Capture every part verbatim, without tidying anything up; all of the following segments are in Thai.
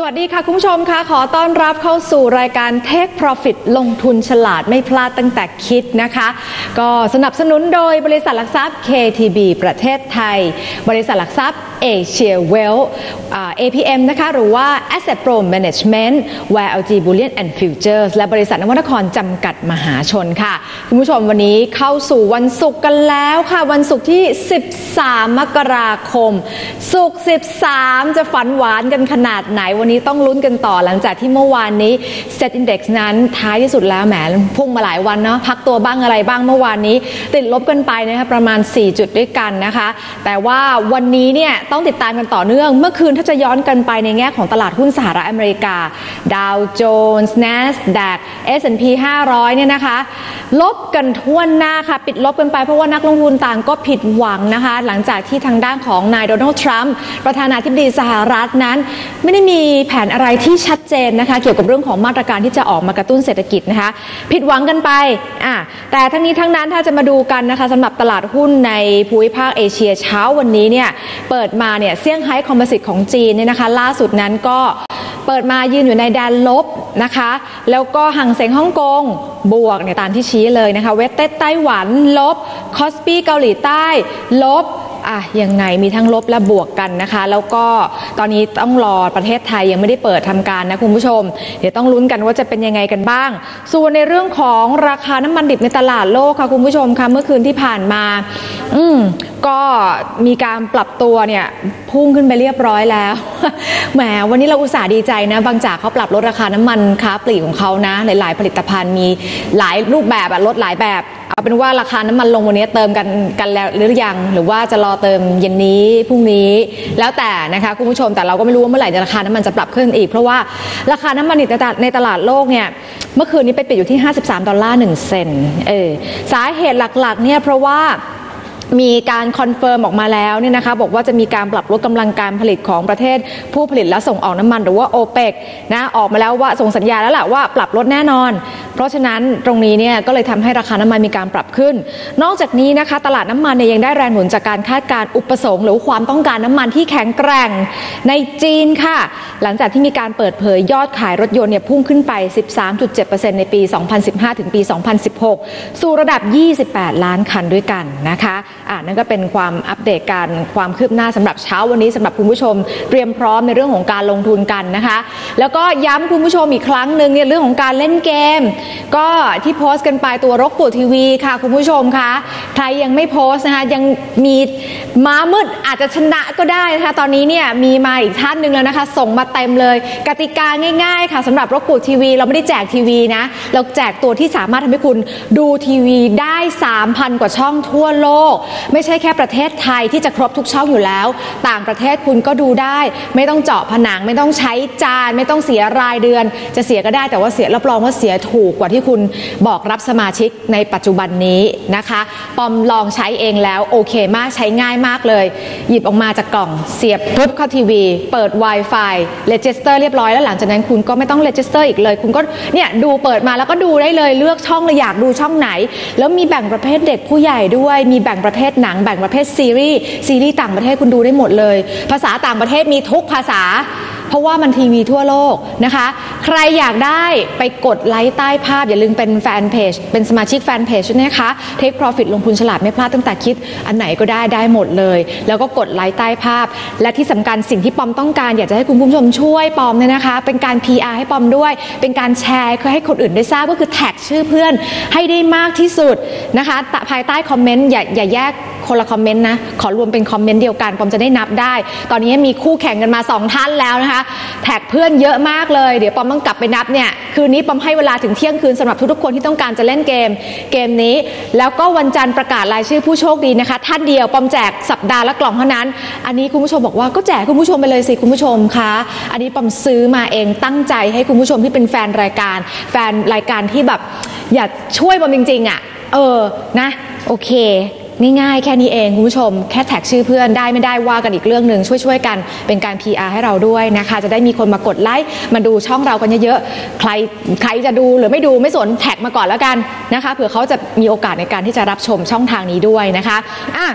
วัสดีค่ะคุณผู้ชมค่ะขอต้อนรับเข้าสู่รายการ Take Profit ลงทุนฉลาดไม่พลาดตั้งแต่คิดนะคะก็สนับสนุนโดยบริษัทหลักทรัพย์ เค ที บี ประเทศไทยบริษัทหลักทรัพย์ Asia Wealth เอ พี เอ็ม นะคะหรือว่า Asset Pro Management วี แอล จี Bullion and Futures และบริษัทนวนครจำกัดมหาชนค่ะคุณผู้ชมวันนี้เข้าสู่วันศุกร์กันแล้วค่ะวันศุกร์ที่สิบสามมกราคมศุกร์สิบสามจะฝันหวานกันขนาดไหนวันนี้ต้องลุ้นกันต่อหลังจากที่เมื่อวานนี้ Set Index นั้นท้ายที่สุดแล้วแหมพุ่งมาหลายวันเนาะพักตัวบ้างอะไรบ้างเมื่อวานนี้ติดลบกันไปนะคะประมาณสี่จุดด้วยกันนะคะแต่ว่าวันนี้เนี่ยต้องติดตามกันต่อเนื่องเมื่อคืนถ้าจะย้อนกันไปในแง่ของตลาดหุ้นสหรัฐอเมริกาดาวโจนส์ NASDAQ เอส แอนด์ พี ห้าร้อยเนี่ยนะคะลบกันทั่วหน้าค่ะปิดลบกันไปเพราะว่านักลงทุนต่างก็ผิดหวังนะคะหลังจากที่ทางด้านของนายโดนัลด์ทรัมป์ประธานาธิบดีสหรัฐนั้นไม่ได้มีแผนอะไรที่ชัดเจนนะคะเกี่ยวกับเรื่องของมาตรการที่จะออกมากระตุ้นเศรษฐกิจนะคะผิดหวังกันไปอ่ะแต่ทั้งนี้ทั้งนั้นถ้าจะมาดูกันนะคะสำหรับตลาดหุ้นในภูมิภาคเอเชียเช้าวันนี้เนี่ยเปิดมาเนี่ยเซี่ยงไฮ้คอมโพสิตของจีนเนี่ยนะคะล่าสุดนั้นก็เปิดมายืนอยู่ในแดนลบนะคะแล้วก็หังเส็งฮ่องกงบวกเนี่ยตามที่ชี้เลยนะคะเวสเต็ดไต้หวันลบคอสปี้เกาหลีใต้ลบอ่ะยังไงมีทั้งลบและบวกกันนะคะแล้วก็ตอนนี้ต้องรอประเทศไทยยังไม่ได้เปิดทำการนะคุณผู้ชมเดี๋ยวต้องลุ้นกันว่าจะเป็นยังไงกันบ้างส่วนในเรื่องของราคาน้ำมันดิบในตลาดโลกค่ะคุณผู้ชมค่ะเมื่อคืนที่ผ่านมาอืมก็มีการปรับตัวเนี่ยพุ่งขึ้นไปเรียบร้อยแล้วแหมวันนี้เราอุตส่าห์ดีใจนะบางจากเขาปรับลดราคาน้ำมันค้าปลีกของเขานะหลายๆผลิตภัณฑ์มีหลายรูปแบบอะลดหลายแบบเอาเป็นว่าราคาน้ำมันลงวันนี้เติมกันกันแล้วหรือยังหรือว่าจะรอเติมเย็นนี้พรุ่งนี้แล้วแต่นะคะคุณผู้ชมแต่เราก็ไม่รู้ว่าเมื่อไหร่จะราคาน้ำมันจะปรับขึ้นอีกเพราะว่าราคาน้ำมันในตลาดในตลาดโลกเนี่ยเมื่อคืนนี้ไปปิดอยู่ที่ห้าสิบสามดอลลาร์หนึ่งเซนต์เออสาเหตุหลักๆเนี่ยเพราะว่ามีการคอนเฟิร์มออกมาแล้วเนี่ยนะคะบอกว่าจะมีการปรับลดกำลังการผลิตของประเทศผู้ผลิตและส่งออกน้ำมันหรือว่า โอเปก นะออกมาแล้วว่าส่งสัญญาแล้วแหละว่าปรับลดแน่นอนเพราะฉะนั้นตรงนี้เนี่ยก็เลยทำให้ราคาน้ำมันมีการปรับขึ้นนอกจากนี้นะคะตลาดน้ำมันเนี่ยยังได้แรงหนุนจากการคาดการณ์อุปสงค์หรือความต้องการน้ำมันที่แข็งแกร่งในจีนค่ะหลังจากที่มีการเปิดเผยยอดขายรถยนต์เนี่ยพุ่งขึ้นไป สิบสามจุดเจ็ดเปอร์เซ็นต์ ในปี สองพันสิบห้า ถึงปี สองพันสิบหก สู่ระดับ ยี่สิบแปด ล้านคันด้วยกันนะคะอ่านั่นก็เป็นความอัปเดตการความคืบหน้าสำหรับเช้าวันนี้สำหรับคุณผู้ชมเตรียมพร้อมในเรื่องของการลงทุนกันนะคะแล้วก็ย้ำคุณผู้ชมอีกครั้งหนึ่งเนี่ยเรื่องของการเล่นเกมก็ที่โพสต์กันไปตัวรกปู่ทีวีค่ะคุณผู้ชมคะใครยังไม่โพสต์นะคะยังมีม้ามืดอาจจะชนะก็ได้นะคะตอนนี้เนี่ยมีมาอีกท่านหนึ่งแล้วนะคะส่งมาเต็มเลยกติกาง่ายๆค่ะสำหรับรกปู่ทีวีเราไม่ได้แจกทีวีนะเราแจกตัวที่สามารถทำให้คุณดูทีวีได้ สามพัน กว่าช่องทั่วโลกไม่ใช่แค่ประเทศไทยที่จะครบทุกช่องอยู่แล้วต่างประเทศคุณก็ดูได้ไม่ต้องเจาะผนังไม่ต้องใช้จานไม่ต้องเสียรายเดือนจะเสียก็ได้แต่ว่าเสียรับรองว่าเสียถูกกว่าที่คุณบอกรับสมาชิกในปัจจุบันนี้นะคะปอมลองใช้เองแล้วโอเคมากใช้ง่ายมากเลยหยิบออกมาจากกล่องเสียบปุ๊บเข้าทีวีเปิด Wi-Fi Register เรียบร้อยแล้วหลังจากนั้นคุณก็ไม่ต้อง Register อีกเลยคุณก็เนี่ยดูเปิดมาแล้วก็ดูได้เลยเลือกช่องเลยอยากดูช่องไหนแล้วมีแบ่งประเภทเด็กผู้ใหญ่ด้วยมีแบ่งประเภทหนังแบ่งประเภทซีรีส์ซีรีส์ต่างประเทศคุณดูได้หมดเลยภาษาต่างประเทศมีทุกภาษาเพราะว่ามันทีวีทั่วโลกนะคะใครอยากได้ไปกดไลค์ใต้ภาพอย่าลืมเป็นแฟนเพจเป็นสมาชิกแฟนเพจนะคะ Take Profit ลงทุนฉลาดไม่พลาดตั้งแต่คิดอันไหนก็ได้ได้หมดเลยแล้วก็กดไลค์ใต้ภาพและที่สำคัญสิ่งที่ปอมต้องการอยากจะให้คุณผู้ชมช่วยปอมเนี่ยนะคะเป็นการ พี อาร์ ให้ปอมด้วยเป็นการแชร์คือให้คนอื่นได้ทราบก็คือแท็กชื่อเพื่อนให้ได้มากที่สุดนะคะภายใต้คอมเมนต์อย่าอย่าแยกคนละคอมเมนต์นะขอรวมเป็นคอมเมนต์เดียวกันปอมจะได้นับได้ตอนนี้มีคู่แข่งกันมาสองท่านแล้วนะคะแท็กเพื่อนเยอะมากเลยเดี๋ยวปอมต้องกลับไปนับเนี่ยคืนนี้ปอมให้เวลาถึงเที่ยงคืนสำหรับทุกๆคนที่ต้องการจะเล่นเกมเกมนี้แล้วก็วันจันทร์ประกาศรายชื่อผู้โชคดีนะคะท่านเดียวปอมแจกสัปดาห์ละกล่องเท่านั้นอันนี้คุณผู้ชมบอกว่าก็แจกคุณผู้ชมไปเลยสิคุณผู้ชมคะอันนี้ปอมซื้อมาเองตั้งใจให้คุณผู้ชมที่เป็นแฟนรายการแฟนรายการที่แบบอยากช่วยปอมจริงๆอ่ะเออนะโอเคง่ายๆแค่นี้เองคุณผู้ชมแค่แท็กชื่อเพื่อนได้ไม่ได้ว่ากันอีกเรื่องนึงช่วยๆกันเป็นการ พี อาร์ ให้เราด้วยนะคะจะได้มีคนมากดไลค์มาดูช่องเรากันเยอะๆใครใครจะดูหรือไม่ดูไม่สนแท็กมาก่อนแล้วกันนะคะเผื่อเขาจะมีโอกาสในการที่จะรับชมช่องทางนี้ด้วยนะคะอ่ะ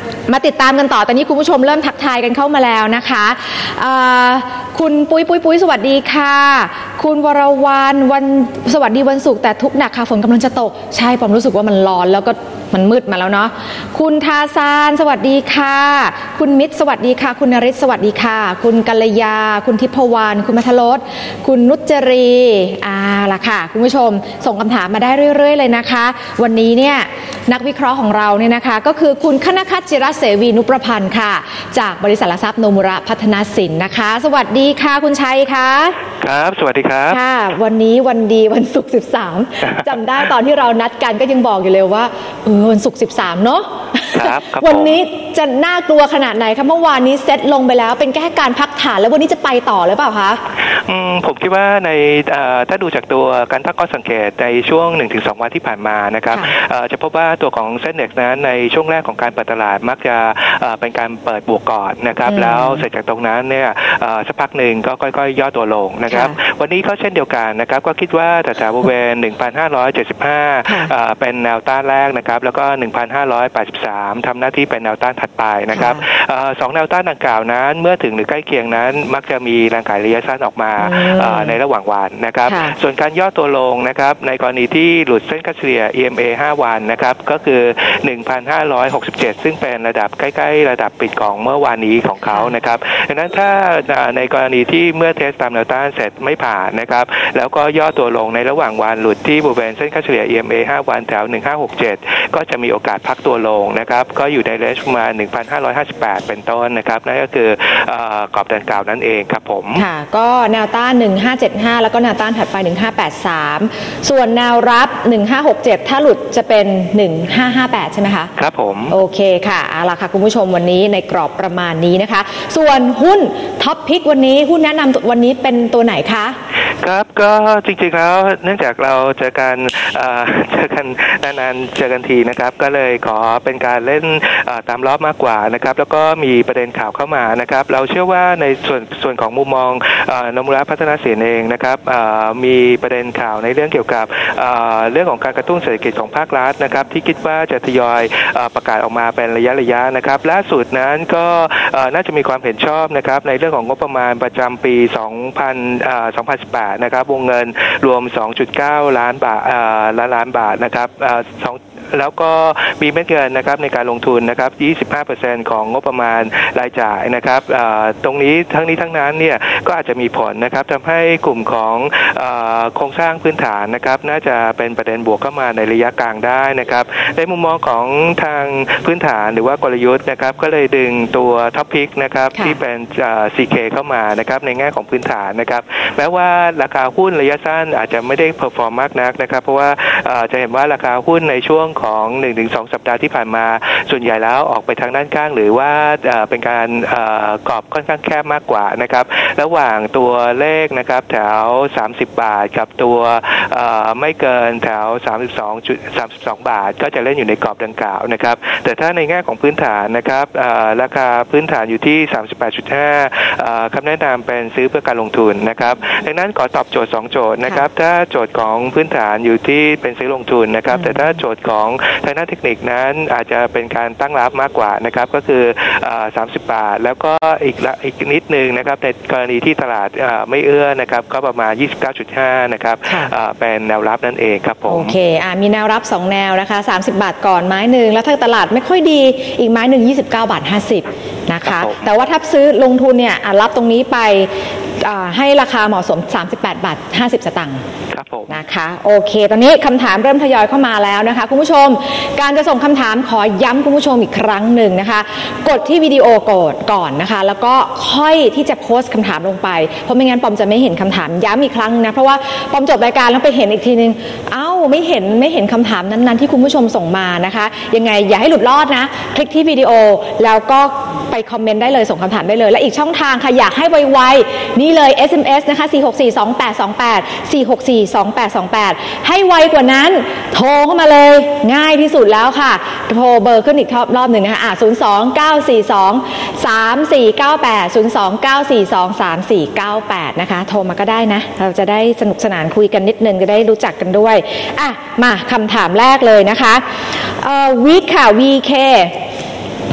มาติดตามกันต่อตอนนี้คุณผู้ชมเริ่มทักทายกันเข้ามาแล้วนะคะคุณปุ้ยปุ้ยปุ้ยสวัสดีค่ะคุณวรวรรณวันสวัสดีวันศุกร์แต่ทุกหนักค่ะฝนกำลังจะตกใช่ผมรู้สึกว่ามันร้อนแล้วก็มันมืดมาแล้วเนาะคุณทาซานสวัสดีค่ะคุณมิตรสวัสดีค่ะคุณนริศสวัสดีค่ะคุณกัลยาคุณทิพวรรณคุณมัทรสคุณนุจรีอ่าล่ะค่ะคุณผู้ชมส่งคำถามมาได้เรื่อยๆเลยนะคะวันนี้เนี่ยนักวิเคราะห์ของเราเนี่ยนะคะก็คือคุณคณคัตจิรเสวีนุประพันธ์ค่ะจากบริษัทหลักทรัพย์โนมุระพัฒนาสินนะคะสวัสดีค่ะคุณชัยค่ะครับสวัสดีครับค่ะวันนี้วันดีวันศุกร์สิบสามจำได้ตอนที่เรานัดกันก็ยังบอกอยู่เลยว่าเออวันศุกร์สิบสามเนาะครับวันนี้จะน่ากลัวขนาดไหนคะเมื่อวานนี้เซตลงไปแล้วเป็นแค่การพักฐานแล้ววันนี้จะไปต่อหรือเปล่าคะอืมผมคิดว่าในถ้าดูจากตัวการตั้งข้อสังเกตในช่วง หนึ่งถึงสอง วันที่ผ่านมานะครับจะพบว่าตัวของเซ็ตเน็กซ์นั้นในช่วงแรกของการเปิดตลาดมักจะเป็นการเปิดบวกก่อนนะครับแล้วเสร็จจากตรงนั้นเนี่ยสักพักหนึ่งก็ค่อยๆย่อตัวลงนะครับวันนี้ก็เช่นเดียวกันนะครับก็คิดว่าแถวๆบริเวณ หนึ่งพันห้าร้อยเจ็ดสิบห้า เป็นแนวต้านแรกนะครับแล้วก็ หนึ่งพันห้าร้อยแปดสิบสาม ทำหน้าที่เป็นแนวต้านถัดไปนะครับสองแนวต้านดังกล่าวนั้นเมื่อถึงหรือใกล้เคียงนั้นมักจะมีแรงขายระยะสั้นออกมาในระหว่างวันนะครับส่วนการย่อตัวลงนะครับในกรณีที่หลุดเส้นค่าเฉลี่ย อี เอ็ม เอ ห้า วันนะครับก็คือ หนึ่งพันห้าร้อยหกสิบเจ็ด ซึ่งเป็นระดับใกล้ๆระดับปิดของเมื่อวานนี้ของเขานะครับดังนั้นถ้าในกรณีที่เมื่อเทสตามแนวต้านเสร็จไม่ผ่านนะครับแล้วก็ย่อตัวลงในระหว่างวันหลุดที่บริเวณเส้นค่าเฉลี่ย อี เอ็ม เอ ห้า วันแถวหนึ่งพันห้าร้อยหกสิบเจ็ดก็จะมีโอกาสพักตัวลงนะครับก็อยู่ในเรนจ์ประมาณ หนึ่งพันห้าร้อยห้าสิบแปด เป็นต้นนะครับนั่นก็คือกรอบดังกล่าวนั่นเองครับผมค่ะก็แนวต้านหนึ่งพันห้าร้อยเจ็ดสิบห้าแล้วก็แนวต้านถัดไปหนึ่งพันห้าร้อยแปดสิบสามส่วนแนวรับหนึ่งพันห้าร้อยหกสิบเจ็ดถ้าหลุดจะเป็นหนึ่งพันห้าร้อยห้าสิบแปดใช่ไหมคะครับผมโอเคค่ะเอาล่ะค่ะคุณผู้ชมวันนี้ในกรอบประมาณนี้นะคะส่วนหุ้นท็อปพิกวันนี้หุ้นแนะนำวันนี้เป็นตัวไหนคะครับก็จริงๆแล้วเนื่องจากเราเจอกันเจอกันนานๆเจอกันทีนะครับก็เลยขอเป็นการเล่นตามรอบมากกว่านะครับแล้วก็มีประเด็นข่าวเข้ามานะครับเราเชื่อว่าในส่วนส่วนของมุมมองโนมุระพัฒนาสินเองนะครับมีประเด็นข่าวในเรื่องเกี่ยวกับเรื่องของการกระตุ้นเศรษฐกิจของภาครัฐนะครับที่คิดว่าจะทยอยประกาศออกมาเป็นระยะระยะนะครับล่าสุดนั้นก็น่าจะมีความเห็นชอบนะครับในเรื่องของงบประมาณประจำปีสองพันสิบแปดนะครับวงเงินรวม สองจุดเก้า ล้านบาทล้านล้านบาทนะครับสองแล้วก็มีเม็ดเงินนะครับในการลงทุนนะครับ ยี่สิบห้าเปอร์เซ็นต์ ของงบประมาณรายจ่ายนะครับตรงนี้ทั้งนี้ทั้งนั้นเนี่ยก็อาจจะมีผลนะครับทำให้กลุ่มของโครงสร้างพื้นฐานนะครับน่าจะเป็นประเด็นบวกเข้ามาในระยะกลางได้นะครับในมุมมองของทางพื้นฐานหรือว่ากลยุทธ์นะครับก็เลยดึงตัวท็อปพิกนะครับที่เป็น ซี เค เข้ามานะครับในแง่ของพื้นฐานนะครับแม้ว่าราคาหุ้นระยะสั้นอาจจะไม่ได้เพอร์ฟอร์มมากนักนะครับเพราะว่าจะเห็นว่าราคาหุ้นในช่วงของ หนึ่งถึงสอง สัปดาห์ที่ผ่านมาส่วนใหญ่แล้วออกไปทางด้านข้างหรือว่าเป็นการกรอบค่อนข้างแคบมากกว่านะครับระหว่างตัวเลขนะครับแถวสามสิบบาทกับตัวไม่เกินแถวสามสิบสองจุดสามสิบสองบาทก็จะเล่นอยู่ในกรอบดังกล่าวนะครับแต่ถ้าในแง่ของพื้นฐานนะครับราคาพื้นฐานอยู่ที่ สามสิบแปดจุดห้า คำแนะนำเป็นซื้อเพื่อการลงทุนนะครับดังนั้นขอตอบโจทย์สองโจทย์นะครับถ้าโจทย์ของพื้นฐานอยู่ที่เป็นซื้อลงทุนนะครับแต่ถ้าโจทย์ของทางด้านเทคนิคนั้นอาจจะเป็นการตั้งรับมากกว่านะครับก็คือสามสิบบาทแล้วก็อีกอีกนิดนึงนะครับในกรณีที่ตลาดไม่เอื้อนะครับก็ประมาณ ยี่สิบเก้าจุดห้า นะครับเป็นแนวรับนั่นเองครับผมโอเคอ่ามีแนวรับสองแนวนะคะสามสิบบาทก่อนไม้นึงแล้วถ้าตลาดไม่ค่อยดีอีกไม้นึงยี่สิบเก้าบาทห้าสิบนะคะแต่ว่าถ้าซื้อลงทุนเนี่ยรับตรงนี้ไปให้ราคาเหมาะสมสามสิบแปดบาทห้าสิบสตางค์นะคะโอเคตอนนี้คำถามเริ่มทยอยเข้ามาแล้วนะคะคุณผู้ชมการจะส่งคำถามขอย้ำคุณผู้ชมอีกครั้งหนึ่งนะคะกดที่วิดีโอกดก่อนนะคะแล้วก็ค่อยที่จะโพสต์คำถามลงไปเพราะไม่งั้นปอมจะไม่เห็นคำถามย้ำอีกครั้งนะเพราะว่าปอมจบรายการแล้วไปเห็นอีกทีนึงเอ้าไม่เห็นไม่เห็นคำถามนั้นๆที่คุณผู้ชมส่งมานะคะยังไงอย่าให้หลุดรอดนะคลิกที่วิดีโอแล้วก็ไปคอมเมนต์ได้เลยส่งคำถามได้เลยและอีกช่องทางค่ะอยากให้ไวๆนี่เลย เอส เอ็ม เอส นะคะสี่หกสี่ สองแปดสองแปด สี่หกสี่ สองแปดสองแปดให้ไวกว่านั้นโทรเข้ามาเลยง่ายที่สุดแล้วค่ะโทรเบอร์ขึ้นอีกรอบหนึ่งนะคะอ่ะศูนย์ สอง เก้า สี่ สอง สาม สี่ เก้า แปด ศูนย์ สอง เก้า สี่ สอง สาม สี่ เก้า แปดนะคะโทรมาก็ได้นะเราจะได้สนุกสนานคุยกันนิดนึงจะได้รู้จักกันด้วยอ่ะมาคำถามแรกเลยนะคะเอ่อวีคค่ะ วี เค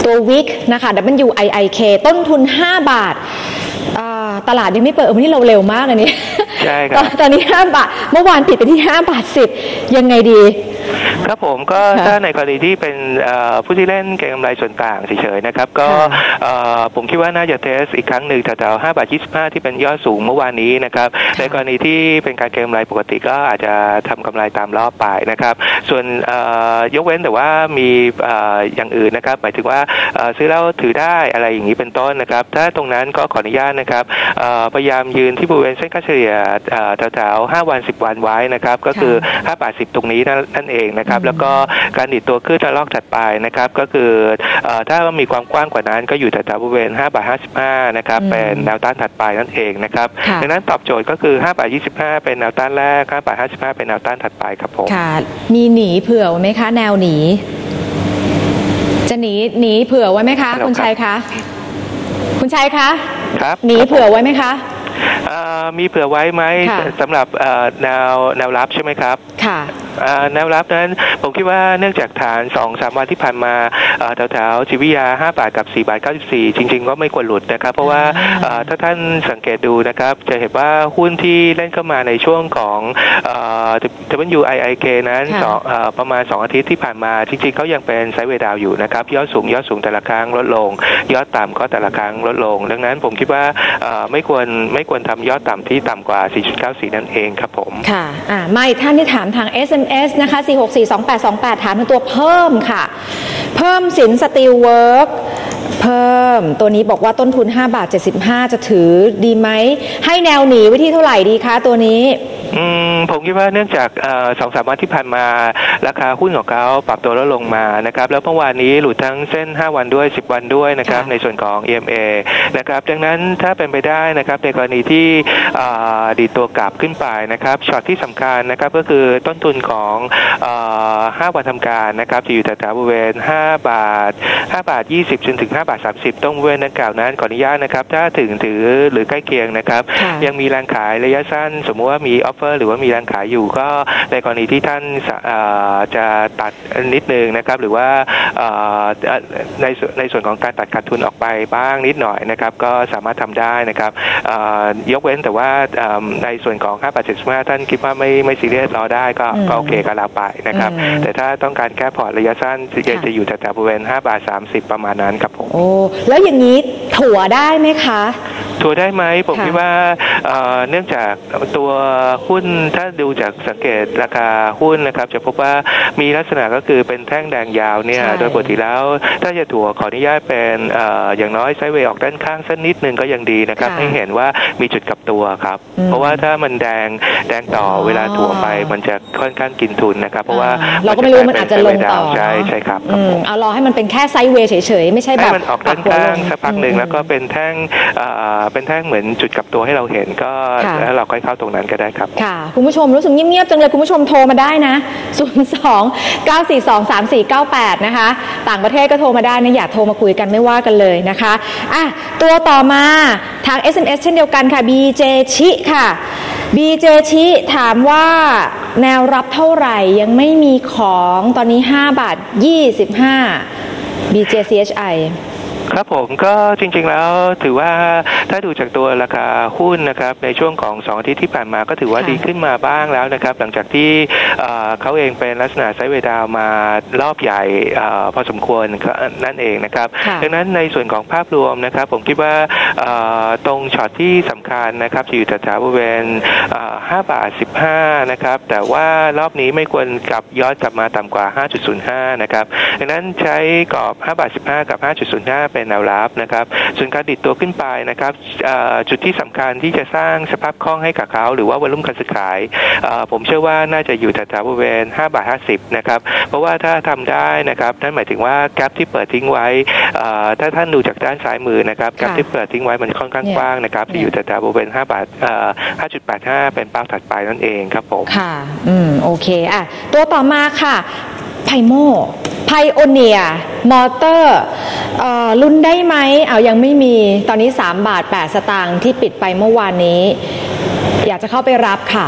ตัว วิก นะคะ ดับเบิลยู ไอ ไอ เค ต้นทุนห้าบาทตลาดยังไม่เปิดวันนี้เราเร็วมากเลยนี่ใช่ครับตอนนี้ห้าบาทเมื่อวานปิดไปที่ห้าบาทสิบยังไงดีครับผมก็ถ้าในกรณีที่เป็นผู้ที่เล่นเก็งกำไรส่วนต่างเฉยๆนะครับก็ผมคิดว่าน่าจะเทสอีกครั้งหนึ่งแถวๆห้าบาทยี่สิบห้าที่เป็นยอดสูงเมื่อวานนี้นะครับในกรณีที่เป็นการเก็งกำไรปกติก็อาจจะทำกำไรตามรอบไปนะครับส่วนยกเว้นแต่ว่ามีอย่างอื่นนะครับหมายถึงว่าซื้อแล้วถือได้อะไรอย่างนี้เป็นต้นนะครับถ้าตรงนั้นก็ขออนุญาตนะครับพยายามยืนที่บริเวณเส้นค่าเฉลี่ยแถวๆห้าวันสิบวันไว้นะครับก็คือห้าบาทสิบตรงนี้นั่นเองนะครับแล้วก็การดิดตัวขึ้นระลอกถัดไปนะครับก็คือถ้ามีความกว้างกว่านั้นก็อยู่แถวๆบริเวณห้าบาทห้าสิบห้านะครับเป็นแนวต้านถัดไปนั่นเองนะครับดังนั้นตอบโจทย์ก็คือห้าบาทยี่สิบห้าเป็นแนวต้านแรกห้าบาทห้าสิบห้าเป็นแนวต้านถัดไปครับผมค่ะมีหนีเผื่อไหมคะแนวหนีจะหนีหนีเผื่อไว้ไหมคะคุณชัยคะคุณชัยคะครับหนีเผื่อไว้ไหมคะมีเผื่อไว้ไหมสำหรับแนวแนวรับใช่ไหมครับค่ะแนวรับนั้นผมคิดว่าเนื่องจากฐาน สองถึงสาม วันที่ผ่านมาแถวๆจิตวิทยาห้าบาทกับสี่บาทเก้าสิบสี่จริงๆก็ไม่ควรหลุดนะครับเพราะว่าถ้าท่านสังเกตดูนะครับจะเห็นว่าหุ้นที่เล่นเข้ามาในช่วงของ ดับเบิลยู ไอ ไอ เค นั้นประมาณสองอาทิตย์ที่ผ่านมาจริงๆเขายังเป็นไซด์เวย์ดาวอยู่นะครับยอดสูงยอดสูงแต่ละครั้งลดลงยอดต่ำก็แต่ละครั้งลดลงดังนั้นผมคิดว่าไม่ควรไม่ควรทำยอดต่ำที่ต่ำกว่า สี่จุดเก้าสี่ นั่นเองครับผมค่ะอ่ามาอีกท่านที่ถามทาง เอส เอ็ม เอส นะคะ สี่หกสี่ สองแปดสองแปด ถามเป็นตัวเพิ่มค่ะเพิ่มสินสตีลเวิร์กเพิ่มตัวนี้บอกว่าต้นทุนห้าบาทเจ็ดสิบห้าจะถือดีไหมให้แนวหนีไว้ที่เท่าไหร่ดีคะตัวนี้อืมผมคิดว่าเนื่องจากสองสามวันที่ผ่านมาราคาหุ้นของเขาปรับตัวลดลงมานะครับแล้วเมื่อวานนี้หลุดทั้งเส้นห้าวันด้วยสิบวันด้วยนะครับในส่วนของ อี เอ็ม เอ นะครับดังนั้นถ้าเป็นไปได้นะครับในกรณีที่ดีตัวกลับขึ้นไปนะครับช็อตที่สำคัญนะครับก็คือต้นทุนของห้าวันทำการนะครับจะอยู่แถวๆบริเวณห้าบาทห้าบาทยี่สิบจนถึงห้าบาทสามสิบตรงบริเวณดังกล่าวนั้นขออนุญาตนะครับถ้าถึงถือหรือใกล้เคียงนะครับยังมีแรงขายระยะสั้นสมมุติว่ามีออฟเฟอร์หรือว่ามีแรงขายอยู่ก็ในกรณีที่ท่านจะตัดนิดนึงนะครับหรือว่าในในส่วนของการตัดขาดทุนออกไปบ้างนิดหน่อยนะครับก็สามารถทำได้นะครับยกเว้นแต่ว่าในส่วนของห้าบาทเจ็ดสิบห้าท่านคิดว่าไม่ไม่ซีเรียสรอได้ก็ก็โอเคก็แล้วไปนะครับแต่ถ้าต้องการแก้พอร์ตระยะสั้นจะจะอยู่แถวๆบริเวณห้าบาทสามสิบประมาณนั้นครับผมโอ้แล้วอย่างนี้ถั่วได้ไหมคะถั่วได้ไหมผมคิดว่าเนื่องจากตัวหุ้นถ้าดูจากสังเกตราคาหุ้นนะครับจะพบว่ามีลักษณะก็คือเป็นแท่งแดงยาวเนี่ยโดยปกติแล้วถ้าจะถั่วขออนุญาตเป็นอย่างน้อยไซด์เวย์ออกด้านข้างสักนิดนึงก็ยังดีนะครับให้เห็นว่ามีจุดกลับตัวครับเพราะว่าถ้ามันแดงแดงต่อเวลาถั่วไปมันจะค่อนข้างกินทุนนะครับเพราะว่าเราก็ไม่รู้มันอาจจะลงต่อใช่ใช่ครับเอารอให้มันเป็นแค่ไซด์เวย์เฉยๆไม่ใช่แบบให้มันออกด้านข้างสักพักหนึ่งแล้วก็เป็นแท่งเป็นแท่งเหมือนจุดกลับตัวให้เราเห็นก็แล้วเราค่อยเข้าตรงนั้นก็ได้ครับค่ะคุณผู้ชมรู้สึกเงียบๆจังเลยคุณผู้ชมโทรมาได้นะศูนย์ สอง เก้า สี่ สอง สาม สี่ เก้า แปดนะคะต่างประเทศก็โทรมาได้นะอยากโทรมาคุยกันไม่ว่ากันเลยนะคะอ่ะตัวต่อมาทาง เอส เอ็ม เอส เช่นเดียวกันค่ะ บี เจ ชิค่ะ บี เจ ชิถามว่าแนวรับเท่าไหร่ยังไม่มีของตอนนี้ห้าบาทยี่สิบห้า บี เจ ซี เอช ไอครับผมก็จริงๆแล้วถือว่าถ้าดูจากตัวราคาหุ้นนะครับในช่วงของสองอาทิตย์ที่ผ่านมาก็ถือว่าดีขึ้นมาบ้างแล้วนะครับหลังจากที่เขาเองเป็นลักษณะไซด์เวย์ดาวมารอบใหญ่พอสมควรนั่นเองนะครับดังนั้นในส่วนของภาพรวมนะครับผมคิดว่าตรงช็อตที่สำคัญนะครับจะอยู่แถวๆบริเวณห้าบาทสิบห้านะครับแต่ว่ารอบนี้ไม่ควรกลับย้อนกลับมาต่ำกว่า ห้าจุดศูนย์ห้า นะครับดังนั้นใช้กรอบห้าบาทสิบห้ากับ ห้าจุดศูนย์ห้าเป็นแนวรับนะครับส่วนการดิดตัวขึ้นไปนะครับจุดที่สำคัญที่จะสร้างสภาพคล่องให้กับเขาหรือว่าวอลุ่มการซื้อขายผมเชื่อว่าน่าจะอยู่แถวๆบริเวณห้าบาทห้าสิบนะครับเพราะว่าถ้าทำได้นะครับนั่นหมายถึงว่าแกปที่เปิดทิ้งไว้ถ้าท่านดูจากด้านซ้ายมือนะครับแกปที่เปิดทิ้งไว้มันค่อนข้างกว้างนะครับจะอยู่แถวๆบริเวณห้าบาทห้าจุดแปดห้าเป็นเป้าถัดไปนั่นเองครับผมค่ะอืมโอเคอ่ะตัวต่อมาค่ะไพโมไพโอเนียมอเตอร์ลุ้นได้ไหมเอายังไม่มีตอนนี้สามบาทแปดสตางค์ที่ปิดไปเมื่อวานนี้อยากจะเข้าไปรับค่ะ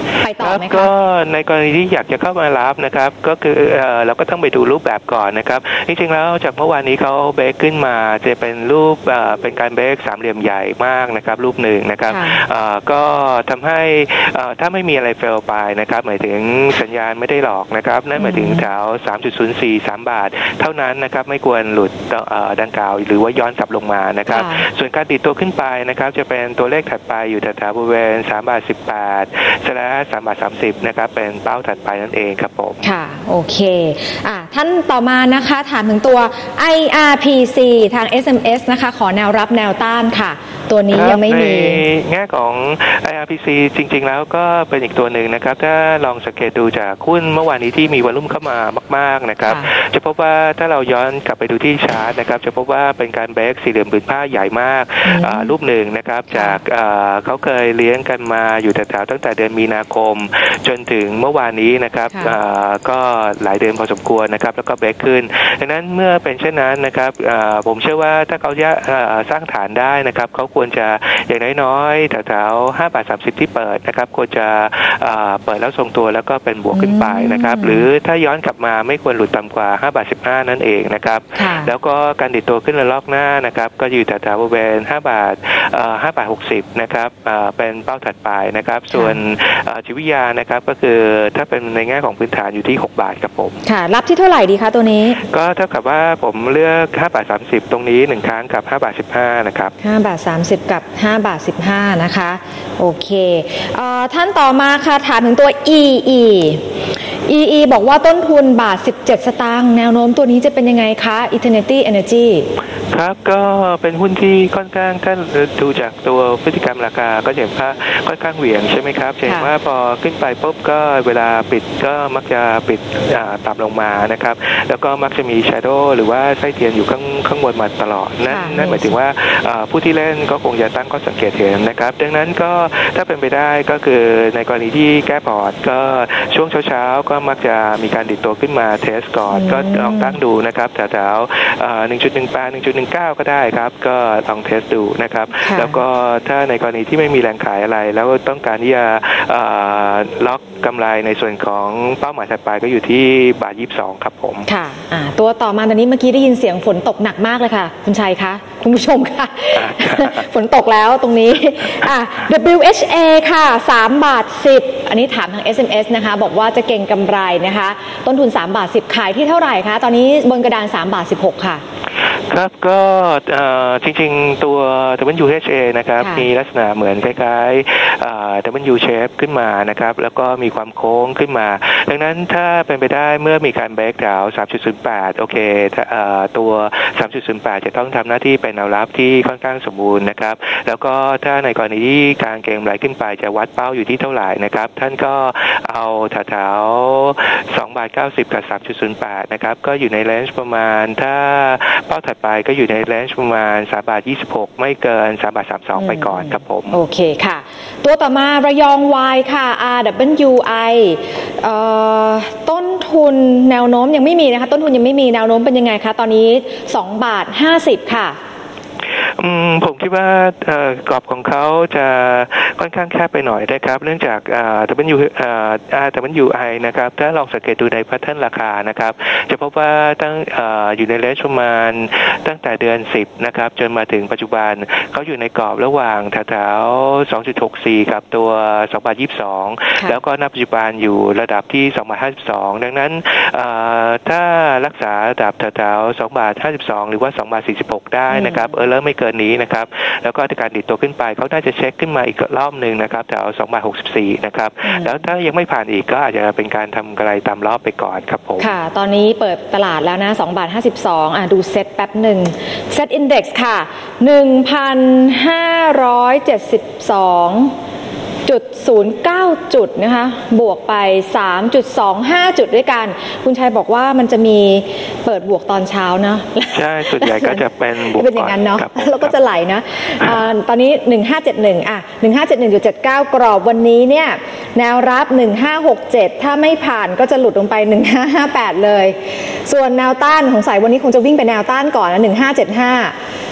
ไปต่อไหมคะก็ในกรณีที่อยากจะเข้ามารับนะครับก็คือเราก็ต้องไปดูรูปแบบก่อนนะครับจริงๆแล้วจากเมื่อวานนี้เขาเบรกขึ้นมาจะเป็นรูปเป็นการเบรกสามเหลี่ยมใหญ่มากนะครับรูปหนึ่งนะครับก็ทำให้ถ้าไม่มีอะไรเฟลไปนะครับหมายถึงสัญญาณไม่ได้หลอกนะครับนั่นหมายถึงแถว สามจุดศูนย์สี่สาม บาทเท่านั้นนะครับไม่ควรหลุดดังกล่าวหรือว่าย้อนกลับลงมานะครับส่วนการติดตัวขึ้นไปนะครับจะเป็นตัวเลขถัดไปอยู่แถวบริเวณสามบาทสิบแปดและสามบาทสามสิบนะครับเป็นเป้าถัดไปนั่นเองครับผมค่ะโอเคอ่ะท่านต่อมานะคะถามถึงตัว ไอ อาร์ พี ซี ทาง เอส เอ็ม เอส นะคะขอแนวรับแนวต้านค่ะตัวนี้ยังไม่มีในแง่ของ ไอ อาร์ พี ซี จริงๆแล้วก็เป็นอีกตัวหนึ่งนะครับถ้าลองสังเกตดูจากหุ้นเมื่อวานนี้ที่มีวอลุ่มเข้ามามากๆนะครับจะพบว่าถ้าเราย้อนกลับไปดูที่ชาร์ตนะครับจะพบว่าเป็นการเบรกสี่เหลี่ยมผืนผ้าใหญ่มากรูปหนึ่งนะครับจากเขาเคยเลี้ยงกันมาอยู่แถวๆตั้งแต่เดือนมีนาคมจนถึงเมื่อวานนี้นะครับก็หลายเดือนพอสมควรนะครับแล้วก็เบรกขึ้นดังนั้นเมื่อเป็นเช่นนั้นนะครับผมเชื่อว่าถ้าเขาจะสร้างฐานได้นะครับเขาควรจะอย่างน้อยๆแถวๆห้าบาทสามสิบที่เปิดนะครับควรจะเปิดแล้วทรงตัวแล้วก็เป็นบวกขึ้นไปนะครับหรือถ้าย้อนกลับมาไม่ควรหลุดต่ำกว่าห้าบาทสิบห้านั่นเองนะครับแล้วก็การดิดตัวขึ้นระลอกหน้านะครับก็อยู่แถวๆบริเวณห้าบาทห้าบาทหกสิบนะครับเป็นเป้าถัดไปนะครับส่วนจิตวิทยานะครับก็คือถ้าเป็นในแง่ของพื้นฐานอยู่ที่หกบาทครับผมค่ะรับที่เท่าไหร่ดีคะตัวนี้ก็เท่ากับว่าผมเลือกห้าบาทสามสิบตรงนี้หนึ่งครั้งกับห้าบาทสิบห้านะครับห้าบาทสามสิบกับห้าบาทสิบห้านะคะโอเคเอ่อท่านต่อมาค่ะถามถึงตัว อี อี อี อี บอกว่าต้นทุนบาทสิบเจ็ดสตางค์แนวโน้มตัวนี้จะเป็นยังไงคะ Eternity Energy ครับก็เป็นหุ้นที่ค่อนข้างถ้าดูจากตัวพฤติกรรมราคาก็เห็นว่าค่อนข้างเหวี่ยงใช่ไหมครับเห็นว่าพอขึ้นไปปุ๊บก็เวลาปิดก็มักจะปิดต่ำลงมานะครับแล้วก็มักจะมี shadow หรือว่าไส้เทียนอยู่ข้างข้างบนมาตลอดนั่นนั่นหมายถึงว่าผู้ที่เล่นก็คงจะตั้งข้อสังเกตเห็นนะครับดังนั้นก็ถ้าเป็นไปได้ก็คือในกรณีที่แก้พอร์ตก็ช่วงเช้าๆก็มักจะมีการดิดตัวขึ้นมาเทสก่อนก็ลองตั้งดูนะครับแถวๆ หนึ่งจุดหนึ่งแปด หนึ่งจุดหนึ่งเก้า ก็ได้ครับก็ลองเทสดูนะครับแล้วก็ถ้าในกรณีที่ไม่มีแรงขายอะไรแล้วต้องการที่จะล็อกกำไรในส่วนของเป้าหมายถัดไปก็อยู่ที่บาทยี่สิบสองครับผมค่ะตัวต่อมาตอนนี้เมื่อกี้ได้ยินเสียงฝนตกหนักมากเลยค่ะคุณชัยคะคุณผู้ชมค่ะ ฝนตกแล้วตรงนี้ ดับเบิลยู เอช เอ ค่ะสามบาทสิบอันนี้ถามทาง เอส เอ็ม เอส นะคะบอกว่าจะเก่งกำไรนะคะต้นทุนสามบาทสิบขายที่เท่าไหร่คะตอนนี้บนกระดานสามบาทสิบหกค่ะครับก็จริงๆตัว ดับเบิลยู เอช เอ นะครับมีลักษณะเหมือนคล้ายๆ ดับเบิลยู shape ขึ้นมานะครับแล้วก็มีความโค้งขึ้นมาดังนั้นถ้าเป็นไปได้เมื่อมีการเบรกดาวน์ สามจุดศูนย์แปด โอเคตัว สามจุดศูนย์แปด จะต้องทำหน้าที่เป็นแนวรับที่ค่อนข้างสมบูรณ์นะครับแล้วก็ถ้าในกรณีที่การเก็งกำไรขึ้นไปจะวัดเป้าอยู่ที่เท่าไหร่นะครับท่านก็เอาแถวๆสองบาทเก้าสิบกับ สามจุดศูนย์แปด นะครับก็อยู่ในเรนจ์ประมาณถ้าเป้าถัดไปก็อยู่ในเรนจ์ประมาณสามบาทยี่สิบหกไม่เกินสามบาทสามสิบสองไปก่อนครับผมโอเคค่ะตัวต่อมาระยองวายค่ะ อาร์ ดับเบิลยู ไอ เอ่อต้นทุนแนวโน้มยังไม่มีนะคะต้นทุนยังไม่มีแนวโน้มเป็นยังไงคะตอนนี้สองบาทห้าสิบค่ะผมคิดว่ากรอบของเขาจะค่อนข้างแคบไปหน่อยนะครับเนื่องจาก ดับเบิลยู อาร์ ดับเบิลยู ไอ นะครับถ้าลองสังเกตดูในแพทเทิร์นราคานะครับจะพบว่าตั้ง อ, อยู่ในเรนจ์ประมาณตั้งแต่เดือนสิบนะครับจนมาถึงปัจจุบันเขาอยู่ในกรอบระหว่างแถวๆ สองจุดหกสี่ กับตัวสองบาทยี่สิบสองแล้วก็ณปัจจุบันอยู่ระดับที่สองบาทห้าสิบสองดังนั้นถ้ารักษาระดับแถวๆสองบาทห้าสิบสองหรือว่าสองบาทสี่สิบหกได้นะครับเออเริ่มไม่เกินนี้นะครับแล้วก็การดิดตัวขึ้นไปเขาน่าจะเช็คขึ้นมาอีกรอบนึงนะครับแถวสองบาทหกสิบสี่นะครับแล้วถ้ายังไม่ผ่านอีกก็อาจจะเป็นการทำกำไรตามรอบไปก่อนครับผมค่ะตอนนี้เปิดตลาดแล้วนะสองบาทห้าสิบสองอ่ะดูเซ็ตแป๊บหนึ่งเซ็ตอินเด็กซ์ค่ะ หนึ่งพันห้าร้อยเจ็ดสิบสองจุดศูนย์เก้า จุดนะคะบวกไป สามจุดสองห้า จุดด้วยกันคุณชัยบอกว่ามันจะมีเปิดบวกตอนเช้าเนาะใช่ส่วนใหญ่ก็จะเป็นบวกเป็นอย่างนั้นเนาะแล้วก็จะไหลนะตอนนี้หนึ่งพันห้าร้อยเจ็ดสิบเอ็ดอ่ะ หนึ่งพันห้าร้อยเจ็ดสิบเอ็ดจุดเจ็ดเก้า กรอบวันนี้เนี่ยแนวรับหนึ่งพันห้าร้อยหกสิบเจ็ดถ้าไม่ผ่านก็จะหลุดลงไปหนึ่งพันห้าร้อยห้าสิบแปดเลยส่วนแนวต้านของสายวันนี้คงจะวิ่งไปแนวต้านก่อนนะหนึ่งพันห้าร้อยเจ็ดสิบห้า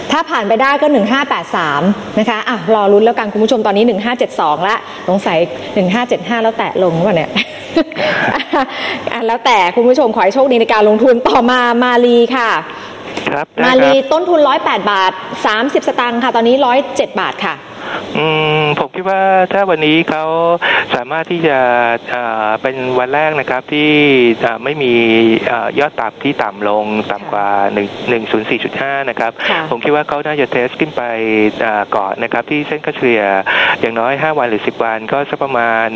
ถ้าผ่านไปได้ก็หนึ่งห้าแปดสามนะคะอ่ะรอลุ้นแล้วกันคุณผู้ชมตอนนี้หนึ่งห้าเจ็ดสองละสงสัยหนึ่งห้าเจ็ดห้าแล้วแตะลงวะเนี่ย แล้วแต่คุณผู้ชมขอให้โชคดีในการลงทุนต่อมามาลีค่ะมาลีต้นทุนหนึ่งร้อยแปดบาทสามสิบสตางค์ค่ะตอนนี้หนึ่งร้อยเจ็ดบาทค่ะอืมผมคิดว่าถ้าวันนี้เขาสามารถที่จะเป็นวันแรกนะครับที่ไม่มียอดต่ำที่ต่ำลงต่ำกว่าหนึ่ง หนึ่งศูนย์สี่จุดห้านะครับผมคิดว่าเขาน่าจะเทสขึ้นไปก่อนนะครับที่เส้นค่าเฉลี่ยอย่างน้อยห้าวันหรือสิบวันก็สักประมาณ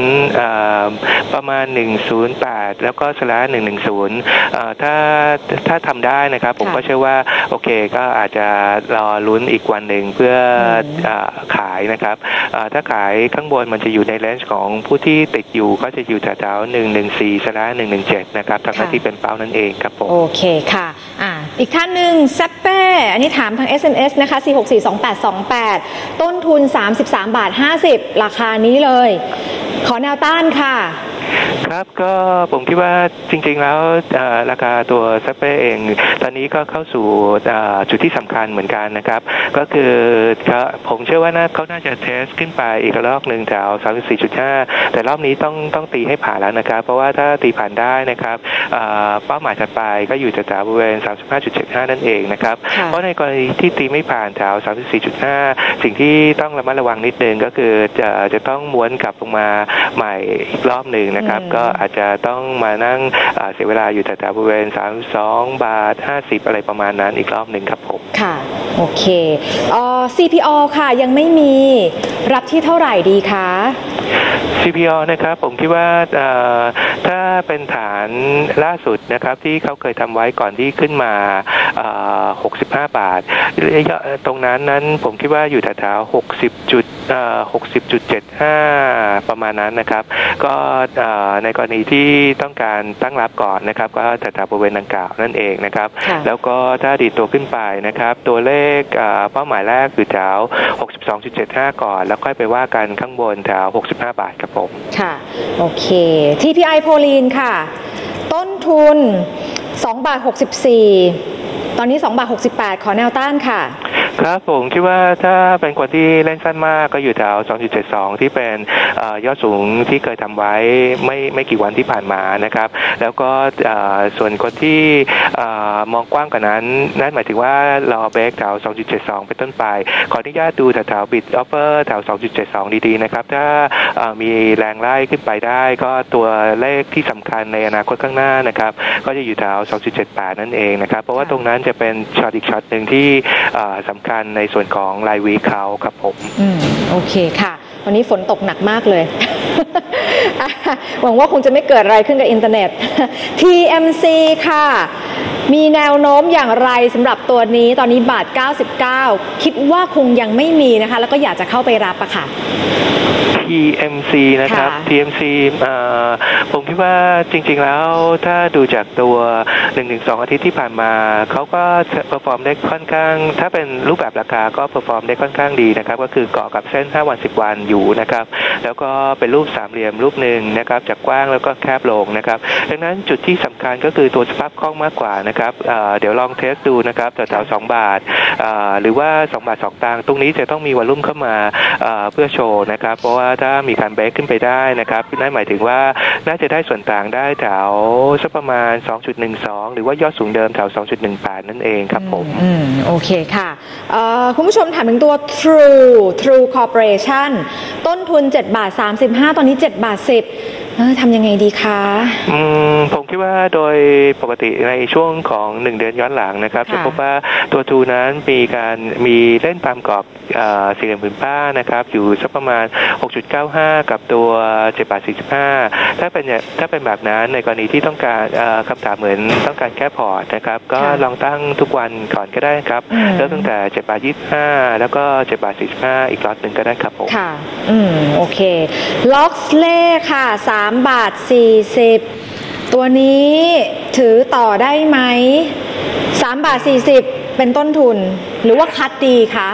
10ประมาณหนึ่งศูนย์แปดแล้วก็สละหนึ่งร้อยสิบถ้าถ้าทำได้นะครับผมก็เชื่อว่าโอเคก็อาจจะรอลุ้นอีกวันหนึ่งเพื่อขายนะครับถ้าขายข้างบนมันจะอยู่ในเลนจ์ของผู้ที่ติดอยู่ก็จะอยู่แถวๆหนึ่งหนึ่งสี่สละหนึ่งหนึ่งเจ็ดนะครับทางหน้าที่เป็นเป้านั่นเองครับผมโอเคค่ะอ่าอีกท่านหนึ่งแซปเป้อันนี้ถามทาง เอส เอ็ม เอส นะคะสี่หกสี่สองแปดสองแปดต้นทุนสามสิบสามบาทห้าสิบราคานี้เลยขอแนวต้านค่ะครับก็ผมคิดว่าจริงๆแล้วราคาตัวแซปเป้เองตอนนี้ก็เข้าสู่จุดที่สำคัญเหมือนกันนะครับก็คือผมเชื่อว่าเขาน่าจะเทสขึ้นไปอีกรอบหนึ่งแถว สามสิบสี่จุดห้า แต่รอบนี้ต้องต้องตีให้ผ่านแล้วนะครับเพราะว่าถ้าตีผ่านได้นะครับเป้าหมายถัดไปก็อยู่แถวบริเวณ สามสิบห้าจุดเจ็ดห้า นั่นเองนะครับเพราะในกรณีที่ตีไม่ผ่านแถว สามสิบสี่จุดห้า สิ่งที่ต้องระมัดระวังนิดนึงก็คือจะจะต้องม้วนกลับลงมาใหม่อีกรอบหนึ่งนะครับก็อาจจะต้องมานั่งเสียเวลาอยู่แถวบริเวณสามสิบสองบาทห้าสิบอะไรประมาณนั้นอีกรอบหนึ่งครับผมค่ะโอเคเอ่อ ซี พี โอ ค่ะยังไม่มีรับที่เท่าไหร่ดีคะซี พี โอ นะครับผมคิดว่าถ้าเป็นฐานล่าสุดนะครับที่เขาเคยทำไว้ก่อนที่ขึ้นมาหกสิบห้าบาทตรงนั้นนั้นผมคิดว่าอยู่แถวๆหกสิบจุดหกสิบจุดเจ็ดห้าประมาณนั้นนะครับก็ในกรณีที่ต้องการตั้งรับก่อนนะครับก็แถวๆบริเวณดังกล่าวนั่นเองนะครับแล้วก็ถ้าดีดตัวขึ้นไปนะครับตัวเลขเป้าหมายแรกคือแถว หกสิบสองจุดเจ็ดห้า ก่อนแล้วค่อยไปว่ากันข้างบนแถวหกสิบห้าบาทครับผมค่ะโอเค ที พี ไอ โพลีนค่ะต้นทุนสองบาทหกสิบสี่ตอนนี้สองบาทหกสิบแปดขอแนวต้านค่ะครับผมคิดว่าถ้าเป็นคนที่เล่นสั้นมากก็อยู่แถว สองจุดเจ็ดสอง ที่เป็นยอดสูงที่เคยทำไว้ไม่ไม่กี่วันที่ผ่านมานะครับแล้วก็ส่วนคนที่มองกว้างกว่านั้นนั่นหมายถึงว่ารอเบรกแถว สองจุดเจ็ดสอง เป็นต้นไปขออนุญาตดูแถวๆบิดออฟเฟอร์แถว สองจุดเจ็ดสอง ดีๆนะครับถ้ามีแรงไล่ขึ้นไปได้ก็ตัวเลขที่สำคัญในอนาคตข้างหน้านะครับก็จะอยู่แถว สองจุดเจ็ดแปด นั่นเองนะครับเพราะว่าตรงนั้นจะเป็นช็อตอีกช็อตหนึ่งที่สำคัญในส่วนของรายวีคเขาครับผมอืมโอเคค่ะวันนี้ฝนตกหนักมากเลย หวังว่าคงจะไม่เกิดอะไรขึ้นกับอินเทอร์เน็ต ที เอ็ม ซี ค่ะมีแนวโน้มอย่างไรสำหรับตัวนี้ตอนนี้บาทเก้าสิบเก้าคิดว่าคงยังไม่มีนะคะแล้วก็อยากจะเข้าไปรับอะค่ะที เอ็ม ซี นะครับ ที เอ็ม ซี ผมคิดว่าจริงๆแล้วถ้าดูจากตัว หนึ่งถึงสอง อาทิตย์ที่ผ่านมาเขาก็เปอร์ฟอร์มได้ค่อนข้างถ้าเป็นรูปแบบราคาก็เปอร์ฟอร์มได้ค่อนข้างดีนะครับก็คือเกาะกับเส้นห้าวันสิบวันอยู่นะครับแล้วก็เป็นรูปสามเหลี่ยมรูปหนึ่งนะครับจากกว้างแล้วก็แคบลงนะครับดังนั้นจุดที่สำคัญก็คือตัวสภาพคล่องมากกว่านะครับเดี๋ยวลองเทสดูนะครับแถวๆสองบาทหรือว่าสองบาทสองตังค์ตรงนี้จะต้องมีวอลลุ่มเข้ามาเพื่อโชว์นะครับเพราะว่าถ้ามีการเบรกขึ้นไปได้นะครับนั่นหมายถึงว่าน่าจะได้ส่วนต่างได้แถวสักประมาณ สองจุดหนึ่งสอง หรือว่ายอดสูงเดิมแถว สองจุดหนึ่งแปด นั่นเองครับผมอืมโอเคค่ะคุณผู้ชมถามถึงตัว True True Corporation ต้นทุนเจ็ดบาทสามสิบห้าตอนนี้เจ็ดบาทสิบทำยังไงดีคะอืมผมคิดว่าโดยปกติในช่วงของหนึ่งเดือนย้อนหลังนะครับจะพบว่าตัวทูนั้นมีการมีเล่นตามกรอบสี่เหลี่ยมผืนผ้านะครับอยู่สักประมาณ หกจุดเก้าห้า กับตัวเจ็ดบาทสี่สิบห้าถ้าเป็นถ้าเป็นแบบนั้นในกรณีที่ต้องการคำถามเหมือนต้องการแก้พอร์ตนะครับก็ลองตั้งทุกวันก่อนก็ได้ครับเริ่มตั้งแต่เจ็ดบาทยี่สิบห้าแล้วก็เจ็ดบาทสี่สิบห้าอีกล็อตหนึ่งก็ได้ครับผมค่ะอืมโอเคล็อกเล่ค่ะสามบาทสี่สิบตัวนี้ถือต่อได้ไหมสามบาทสี่สิบเป็นต้นทุนหรือว่าคัดดีคะ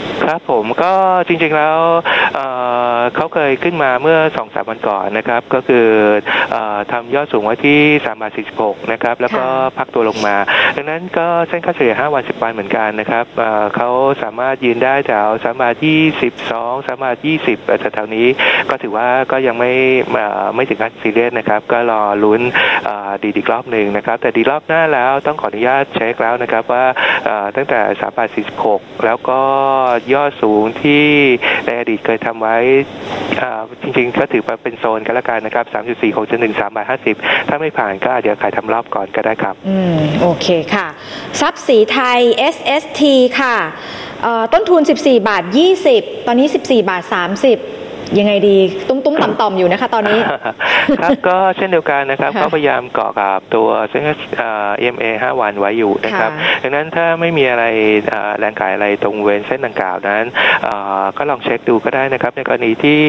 ครับผมก็จริงๆแล้ว เ, เขาเคยขึ้นมาเมื่อ สองถึงสาม วันก่อนนะครับก็คืออทำยอดสูงไว้ที่สามบาทสี่สิบหกนะครับแล้วก็พักตัวลงมาดังนั้นก็เส้นค่าเฉลี่ยห้าวันสิบวันเหมือนกันนะครับเขาสามารถยืนได้แถวสามบาทยี่สิบสอง สามบาทยี่สิบแถวๆนี้ก็ถือว่าก็ยังไม่ไม่ถึงขั้นซีเรียสนะครับก็รอลุ้นดีอีกรอบหนึ่งนะครับแต่ดีรอบหน้าแล้วต้องขออนุญาตเช็คแล้วนะครับว่าตั้งแต่สามบาทสี่สิบหกแล้วก็ยอดสูงที่ในอดีตเคยทำไว้จริงๆก็ถือว่าเป็นโซนกันละกันนะครับ สามจุดสี่หก จนถึง สามบาทห้าสิบถ้าไม่ผ่านก็อาจจะขายทำรอบก่อนก็ได้ครับอืมโอเคค่ะทรัพย์สีไทย เอส เอส ที ค่ะต้นทุนสิบสี่บาทยี่สิบตอนนี้สิบสี่บาทสามสิบยังไงดีตุ้มๆต่อมๆอยู่นะคะตอนนี้ครับก็เช่นเดียวกันนะครับก็พยายามเกาะกับตัวเส้น เอ็ม เอ ห้าวันไว้อยู่นะครับดังนั้นถ้าไม่มีอะไรแรงขายอะไรตรงเว้นเส้นดังกล่าวนั้นก็ลองเช็คดูก็ได้นะครับในกรณีที่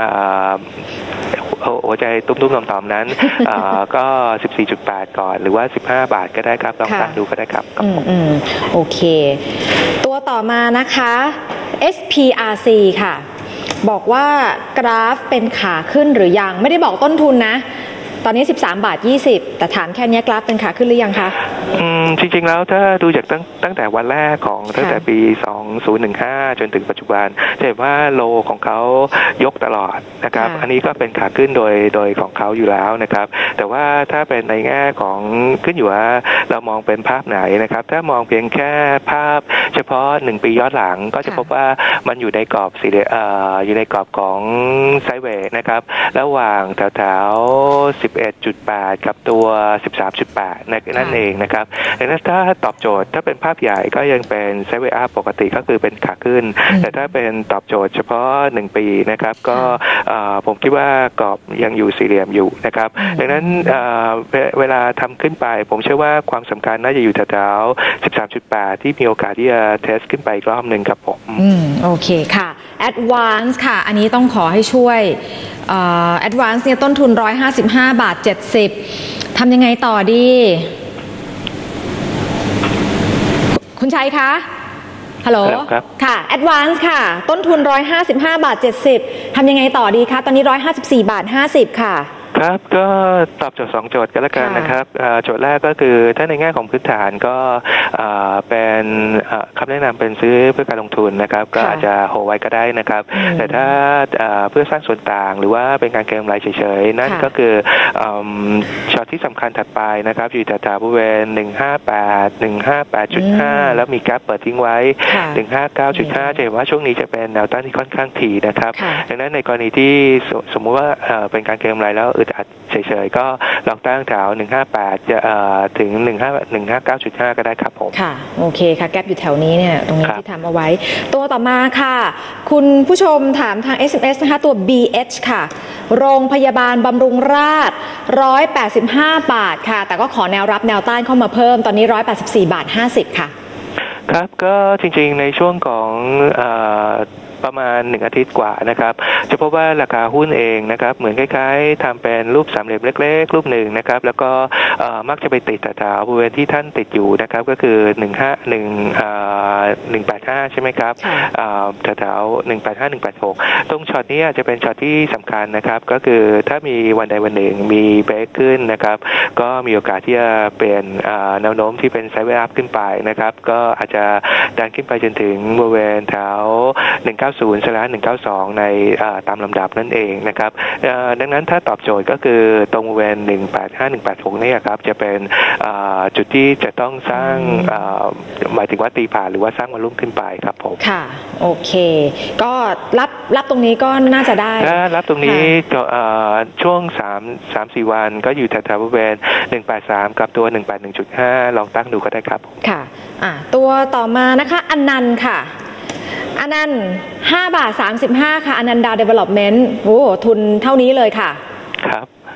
หัวใจตุ้มๆต่อมๆนั้นก็ สิบสี่จุดแปด ก่อนหรือว่าสิบห้าบาทก็ได้ครับลองตั้งดูก็ได้ครับอืมโอเคตัวต่อมานะคะ เอส พี อาร์ ซี ค่ะบอกว่ากราฟเป็นขาขึ้นหรือยังไม่ได้บอกต้นทุนนะตอนนี้สิบสามบาทยี่สิบแต่ถามแค่นี้กราฟเป็นขาขึ้นหรือยังคะอืมจริงๆแล้วถ้าดูจากตั้งตั้งแต่วันแรกของตั้งแต่ปีสองพันสิบห้าจนถึงปัจจุบันจะเห็นว่าโลของเขายกตลอดนะครับอันนี้ก็เป็นขาขึ้นโดยโดยของเขาอยู่แล้วนะครับแต่ว่าถ้าเป็นในแง่ของขึ้นอยู่ว่าเรามองเป็นภาพไหนนะครับถ้ามองเพียงแค่ภาพเฉพาะหนึ่งปีย้อนหลังก็จะพบว่ามันอยู่ในกรอบสีเอ่ออยู่ในกรอบของไซด์เวย์นะครับระหว่างแถวๆสิบเอ็ดจุดแปด กับตัว สิบสามจุดแปด นั่นเองนะครับดังนั้นถ้าตอบโจทย์ถ้าเป็นภาพใหญ่ก็ยังเป็นไซด์เวย์อัพปกติก็คือเป็นขาขึ้นแต่ถ้าเป็นตอบโจทย์เฉพาะหนึ่งปีนะครับก็ผมคิดว่ากรอบยังอยู่สี่เหลี่ยมอยู่นะครับดังนั้นเวลาทำขึ้นไปผมเชื่อว่าความสำคัญน่าจะอยู่แถวๆ สิบสามจุดแปด ที่มีโอกาสที่จะเทสขึ้นไปอีกรอบหนึ่งครับผมอืมโอเคค่ะ Advance ค่ะอันนี้ต้องขอให้ช่วยAdvance เนี่ยต้นทุนหนึ่งร้อยห้าสิบห้าบาทเจ็ดสิบทำยังไงต่อดีคุณชัยคะฮัลโหลค่ะ Advance ค่ะต้นทุนหนึ่งร้อยห้าสิบห้าบาทเจ็ดสิบทำยังไงต่อดีคะตอนนี้หนึ่งร้อยห้าสิบสี่บาทห้าสิบค่ะครับก็ตอบโจทย์สองโจทย์กันแล้วกันนะครับโจทย์แรกก็คือถ้าในแง่ของพื้นฐานก็เป็นคำแนะนำเป็นซื้อเพื่อการลงทุนนะครับก็อาจจะโฮไว้ก็ได้นะครับแต่ถ้าเพื่อสร้างส่วนต่างหรือว่าเป็นการเก็งกำไรเฉยๆนั่นก็คือช็อตที่สำคัญถัดไปนะครับอยู่แถวๆบริเวณหนึ่งห้าแปด หนึ่งห้าแปดจุดห้าแล้วมีแกปเปิดทิ้งไว้หนึ่งห้าเก้าจุดห้าจะเห็นว่าช่วงนี้จะเป็นแนวต้านที่ค่อนข้างถี่นะครับดังนั้นในกรณีที่สมมุติว่าเป็นการเก็งกำไรแล้วอึดอัดเฉยๆก็ลองตั้งแถวหนึ่งห้าแปดจะถึงหนึ่งห้า หนึ่งห้าเก้าจุดห้าก็ได้ครับผมค่ะโอเคค่ะแก๊ปอยู่แถวนี้เนี่ยตรงนี้ที่ทำเอาไว้ตัวต่อมาค่ะคุณผู้ชมถามทาง เอส เอ็ม เอส นะคะตัว บี เอช ค่ะโรงพยาบาลบำรุงราษฎร์หนึ่งร้อยแปดสิบห้าบาทค่ะแต่ก็ขอแนวรับแนวต้านเข้ามาเพิ่มตอนนี้หนึ่งร้อยแปดสิบสี่บาทห้าสิบค่ะครับก็จริงๆในช่วงของประมาณหนึ่งอาทิตย์กว่านะครับจะพบว่าราคาหุ้นเองนะครับเหมือนคล้ายๆทำเป็นรูปสามเหลี่ยมเล็กๆรูปหนึ่งนะครับแล้วก็มักจะไปติดแถวๆบริเวณที่ท่านติดอยู่นะครับก็คือหนึ่งห้าหนึ่งหนึ่งแปดห้าใช่ไหมครับแถวๆหนึ่งแปดห้า หนึ่งแปดหกตรงช็อตนี้จะเป็นช็อตที่สำคัญนะครับก็คือถ้ามีวันใดวันหนึ่งมีเบรกขึ้นนะครับก็มีโอกาสที่จะเปลี่ยนแนวโน้มที่เป็นไซด์เวย์อัพขึ้นไปนะครับก็อาจจะดันขึ้นไปจนถึงบริเวณแถวหนึ่งเก้าศูนย์ หนึ่งเก้าสอง ในตามลำดับนั่นเองนะครับดังนั้นถ้าตอบโจทย์ก็คือตรงบริเวณหนึ่งแปดห้า หนึ่งแปดหกนี่ครับจะเป็นจุดที่จะต้องสร้างหมายถึงว่าตีผ่านหรือว่าสร้างวอลลุ่มขึ้นไปครับผมค่ะโอเคก็รับรับตรงนี้ก็น่าจะได้ถ้ารับตรงนี้ช่วงสาม สาม สี่วันก็อยู่แถวๆบริเวณหนึ่งแปดสามกับตัวหนึ่งแปดหนึ่งจุดห้าลองตั้งดูก็ได้ครับค่ะอ่ะตัวต่อมานะคะอนันต์ค่ะอนันต์ห้าบาทสามสิบห้าค่ะอนันดา Development โอ้ทุนเท่านี้เลยค่ะครับ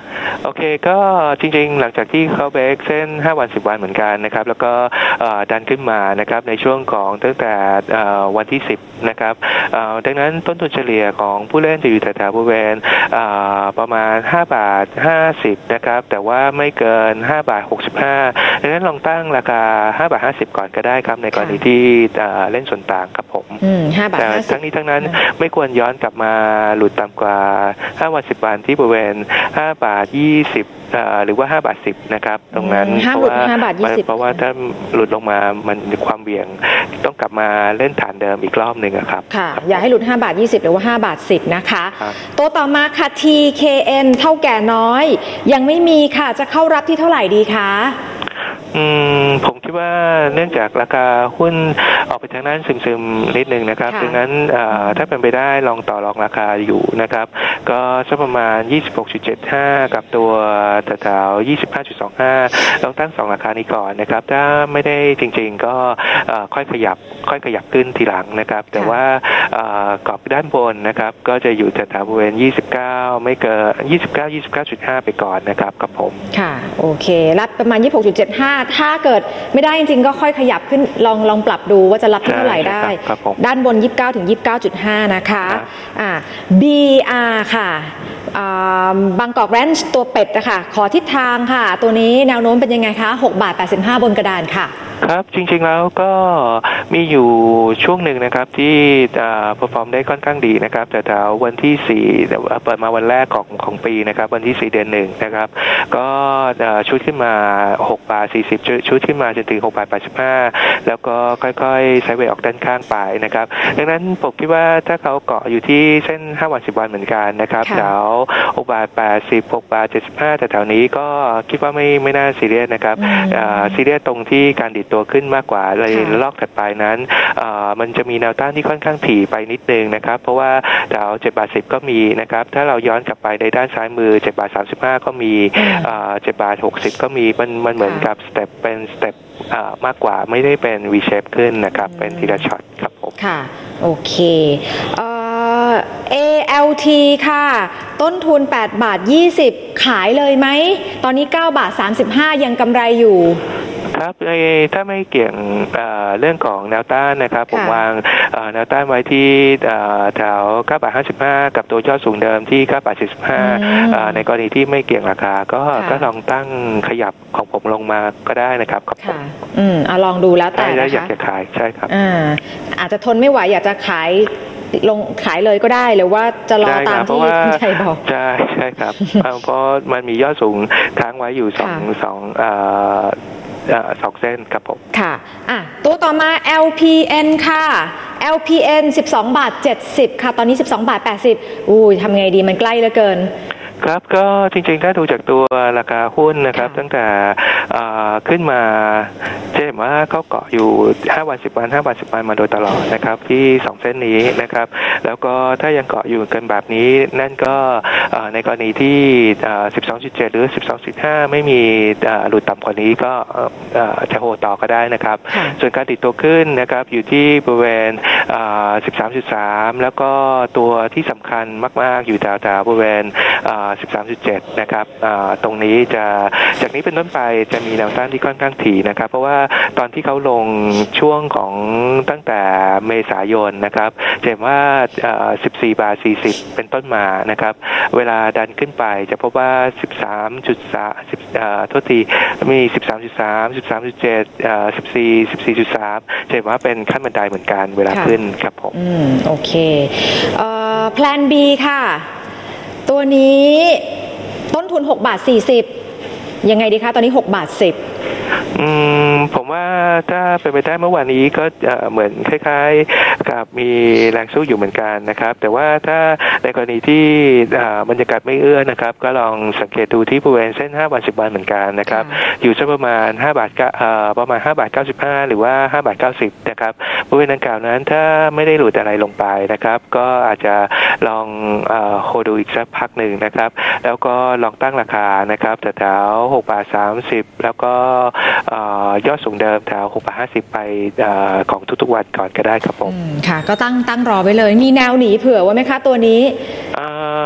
โอเคก็จริงๆหลังจากที่เขาเบรกเส้นห้าวันสิบวันเหมือนกันนะครับแล้วก็ดันขึ้นมานะครับในช่วงของตั้งแต่วันที่สิบนะครับดังนั้นต้นทุนเฉลี่ยของผู้เล่นจะอยู่แถวๆบริเวณประมาณห้าบาทห้าสิบนะครับแต่ว่าไม่เกินห้าบาทหกสิบห้าดังนั้นลองตั้งราคาห้าบาทห้าสิบก่อนก็ได้ครับในกรณีที่เล่นส่วนต่างครับผมแต่ทั้งนี้ทั้งนั้นไม่ควรย้อนกลับมาหลุดต่ำกว่าห้าวันสิบวันที่บริเวณห้าบาทยี่สิบหรือว่าห้าบาทสิบนะครับตรงนั้นเพราะว่าเพราะว่าถ้าหลุดลงมามันมีความเบี่ยงต้องกลับมาเล่นฐานเดิมอีกรอบหนึ่งครับค่ะอย่าให้หลุดห้าบาทยี่สิบหรือว่าห้าบาทสิบนะคะตัวต่อมาค่ะ ที เค เอ็น เท่าแก่น้อยยังไม่มีค่ะจะเข้ารับที่เท่าไหร่ดีคะอืมผมคิดว่าเนื่องจากราคาหุ้นออกไปทางนั้นซึมๆนิดนึงนะครับดังนั้นถ้าเป็นไปได้ลองต่อรองราคาอยู่นะครับก็สักประมาณ ยี่สิบหกจุดเจ็ดห้า กับตัวแถวๆ ยี่สิบห้าจุดสองห้า ลองตั้งสองราคานี้ก่อนนะครับถ้าไม่ได้จริงๆก็ค่อยขยับค่อยขยับขึ้นทีหลังนะครับแต่ว่ากรอบด้านบนนะครับก็จะอยู่แถวๆบริเวณยี่สิบเก้าไม่เกินยี่สิบเก้า ยี่สิบเก้าจุดห้า ไปก่อนนะครับกับผมค่ะโอเครับประมาณ ยี่สิบหกจุดเจ็ดห้าถ้าเกิดไม่ได้จริงๆก็ค่อยขยับขึ้นลองลองปรับดูว่าจะรับที่เท่าไหร่ได้ด้านบนยี่สิบเก้าถึงยี่สิบเก้าจุดห้านะคะอ่า บี อาร์ ค่ะบางกอกแรนช์ตัวเป็ดนะคะขอทิศทางค่ะตัวนี้แนวโน้มเป็นยังไงคะหกบาทแปดสิบห้าบนกระดานค่ะครับจริงๆแล้วก็มีอยู่ช่วงหนึ่งนะครับที่เพอร์ฟอร์มได้ค่อนข้างดีนะครับแต่แถววันที่สี่เปิดมาวันแรกของของปีนะครับวันที่สี่เดือนหนึ่งนะครับก็ชุดขึ้นมาหกบาทสี่สิบชุดขึ้นมาจนถึงหกบาทแปดสิบห้าแล้วก็ค่อยๆไซด์เวย์ออกด้านข้างไปนะครับดังนั้นผมคิดว่าถ้าเขาเกาะอยู่ที่เส้นห้าวันสิบวันเหมือนกันนะครับแถวหกบาทแปดสิบ หกบาทเจ็ดสิบห้าแต่แถวนี้ก็คิดว่าไม่ไม่น่าซีเรียสนะครับซีเรียสตรงที่การดิดตัวขึ้นมากกว่าเลยลอกถัดไปนั้นมันจะมีแนวต้านที่ค่อนข้างถี่ไปนิดนึงนะครับเพราะว่าแถวเจ็ดบาทสิบก็มีนะครับถ้าเราย้อนกลับไปในด้านซ้ายมือเจ็ดบาทสามสิบห้าก็มีเจ็ดบาทหกสิบก็มีมันมันเหมือนกับสเต็ปเป็นสเต็ปมากกว่าไม่ได้เป็น V shape ขึ้นนะครับเป็นทีละช็อตครับผมค่ะโอเคเอ่อ เอ แอล ที ค่ะต้นทุนแปดบาทยี่สิบขายเลยไหมตอนนี้เก้าบาทสามสิบห้ายังกำไรอยู่ครับถ้าไม่เกี่ยงเรื่องของแนวต้านนะครับผมวางแนวต้านไว้ที่แถวเก้าบาทห้าสิบห้ากับตัวยอดสูงเดิมที่เก้าบาทสี่สิบห้าในกรณีที่ไม่เกี่ยงราคาก็ก็ลองตั้งขยับของผมลงมาก็ได้นะครับครับผมอืมเอาลองดูแล้วแต่นะคะอยากจะขายใช่ครับอ่าอาจจะทนไม่ไหวอยากจะขายลงขายเลยก็ได้หรือว่าจะรอตามที่คุณชัยบอกใช่ใช่ครับเพราะมันมียอดสูงค้างไว้อยู่สองสองสองเส้นครับผมค่ะอ่ะตัวต่อมา แอล พี เอ็น ค่ะ แอล พี เอ็น สิบสองบาทเจ็ดสิบค่ะตอนนี้สิบสองบาทแปดสิบอุ้ยทำไงดีมันใกล้เหลือเกินครับก็จริงๆถ้าดูจากตัวราคาหุ้นนะครับตั้งแต่ขึ้นมาจะเห็นว่าเขาเกาะอยู่ห้าวันสิบวันห้าวันสิบวันมาโดยตลอดนะครับที่สองเส้นนี้นะครับแล้วก็ถ้ายังเกาะอยู่กันแบบนี้นั่นก็ในกรณีที่ สิบสองจุดเจ็ด หรือ สิบสองจุดห้า ไม่มีหลุดต่ำกว่านี้ก็จะโฮต่อก็ได้นะครับส่วนการติดตัวขึ้นนะครับอยู่ที่บริเวณ สิบสามจุดสาม แล้วก็ตัวที่สำคัญมากๆอยู่แถวๆบริเวณสิบสามจุดเจ็ด นะครับตรงนี้จะจากนี้เป็นต้นไปจะมีแนวต้านที่ค่อนข้างถี่นะครับเพราะว่าตอนที่เขาลงช่วงของตั้งแต่เมษายนนะครับจะเห็นว่าสิบสี่บาทสี่สิบเป็นต้นมานะครับเวลาดันขึ้นไปจะพบว่า สิบสามจุดสาม สิบเอ่อโทษทีมี สิบสามจุดสาม สิบสามจุดเจ็ด เอ่อ สิบสี่ สิบสี่จุดสาม จะเห็นว่าเป็นขั้นบันไดเหมือนกันเวลาขึ้นครับผมอืมโอเคเอ่อ Plan B ค่ะตัวนี้ต้นทุนหกบาทสี่สิบยังไงดีคะตอนนี้หกบาทสิบอืมผมว่าถ้าเป็นไปได้เมื่อวานนี้ก็เหมือนคล้ายๆกับมีแรงสู้อยู่เหมือนกันนะครับแต่ว่าถ้าในกรณีที่บรรยากาศไม่เอื้อนะครับก็ลองสังเกตดูที่บริเวณเส้นห้าวันสิบวันเหมือนกันนะครับอยู่สักประมาณห้าบาทประมาณห้าบาทเก้าสิบห้าหรือว่าห้าบาทเก้าสิบนะครับบริเวณดังกล่าวนั้นถ้าไม่ได้หลุดอะไรลงไปนะครับก็อาจจะลองโฮดูอีกสักพักหนึ่งนะครับแล้วก็ลองตั้งราคานะครับแถวหกบาทสามสิบแล้วก็ยอดสูงเดิมแถวหกบาทห้าสิบไปของทุกๆวันก่อนก็ได้ครับผมค่ะก็ตั้งตั้งรอไว้เลยมีแนวหนีเผื่อไว้ไหมคะตัวนี้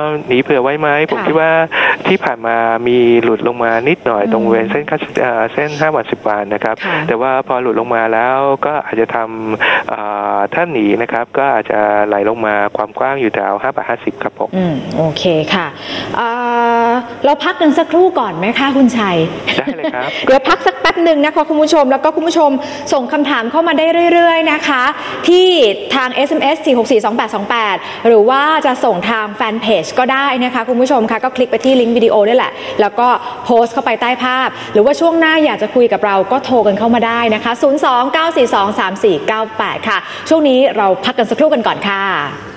หนีเผื่อไว้ไหมผมคิดว่าที่ผ่านมามีหลุดลงมานิดหน่อยตรงบริเวณเส้นเส้นห้าวันสิบวันนะครับแต่ว่าพอหลุดลงมาแล้วก็อาจจะทำถ้าหนีนะครับก็อาจจะไหลลงมาความกว้างอยู่แถวห้าบาทห้าสิบครับผมอืมโอเคค่ะเอ่อเราพักกันสักครู่ก่อนไหมคะคุณชัยได้เลยครับเดี๋ยวพักสักแป๊บหนึ่งนะคะคุณผู้ชมแล้วก็คุณผู้ชมส่งคำถามเข้ามาได้เรื่อยๆนะคะที่ทาง เอส เอ็ม เอส สี่ หก สี่ สอง แปด สอง แปดหรือว่าจะส่งทางแฟนเพจก็ได้นะคะคุณผู้ชมคะก็คลิกไปที่ลิงก์วิดีโอนี่แหละแล้วก็โพสต์เข้าไปใต้ภาพหรือว่าช่วงหน้าอยากจะคุยกับเราก็โทรกันเข้ามาได้นะคะศูนย์ สอง เก้า สี่ สอง สาม สี่ เก้า แปดค่ะช่วงนี้เราพักกันสักครู่กันก่อนค่ะ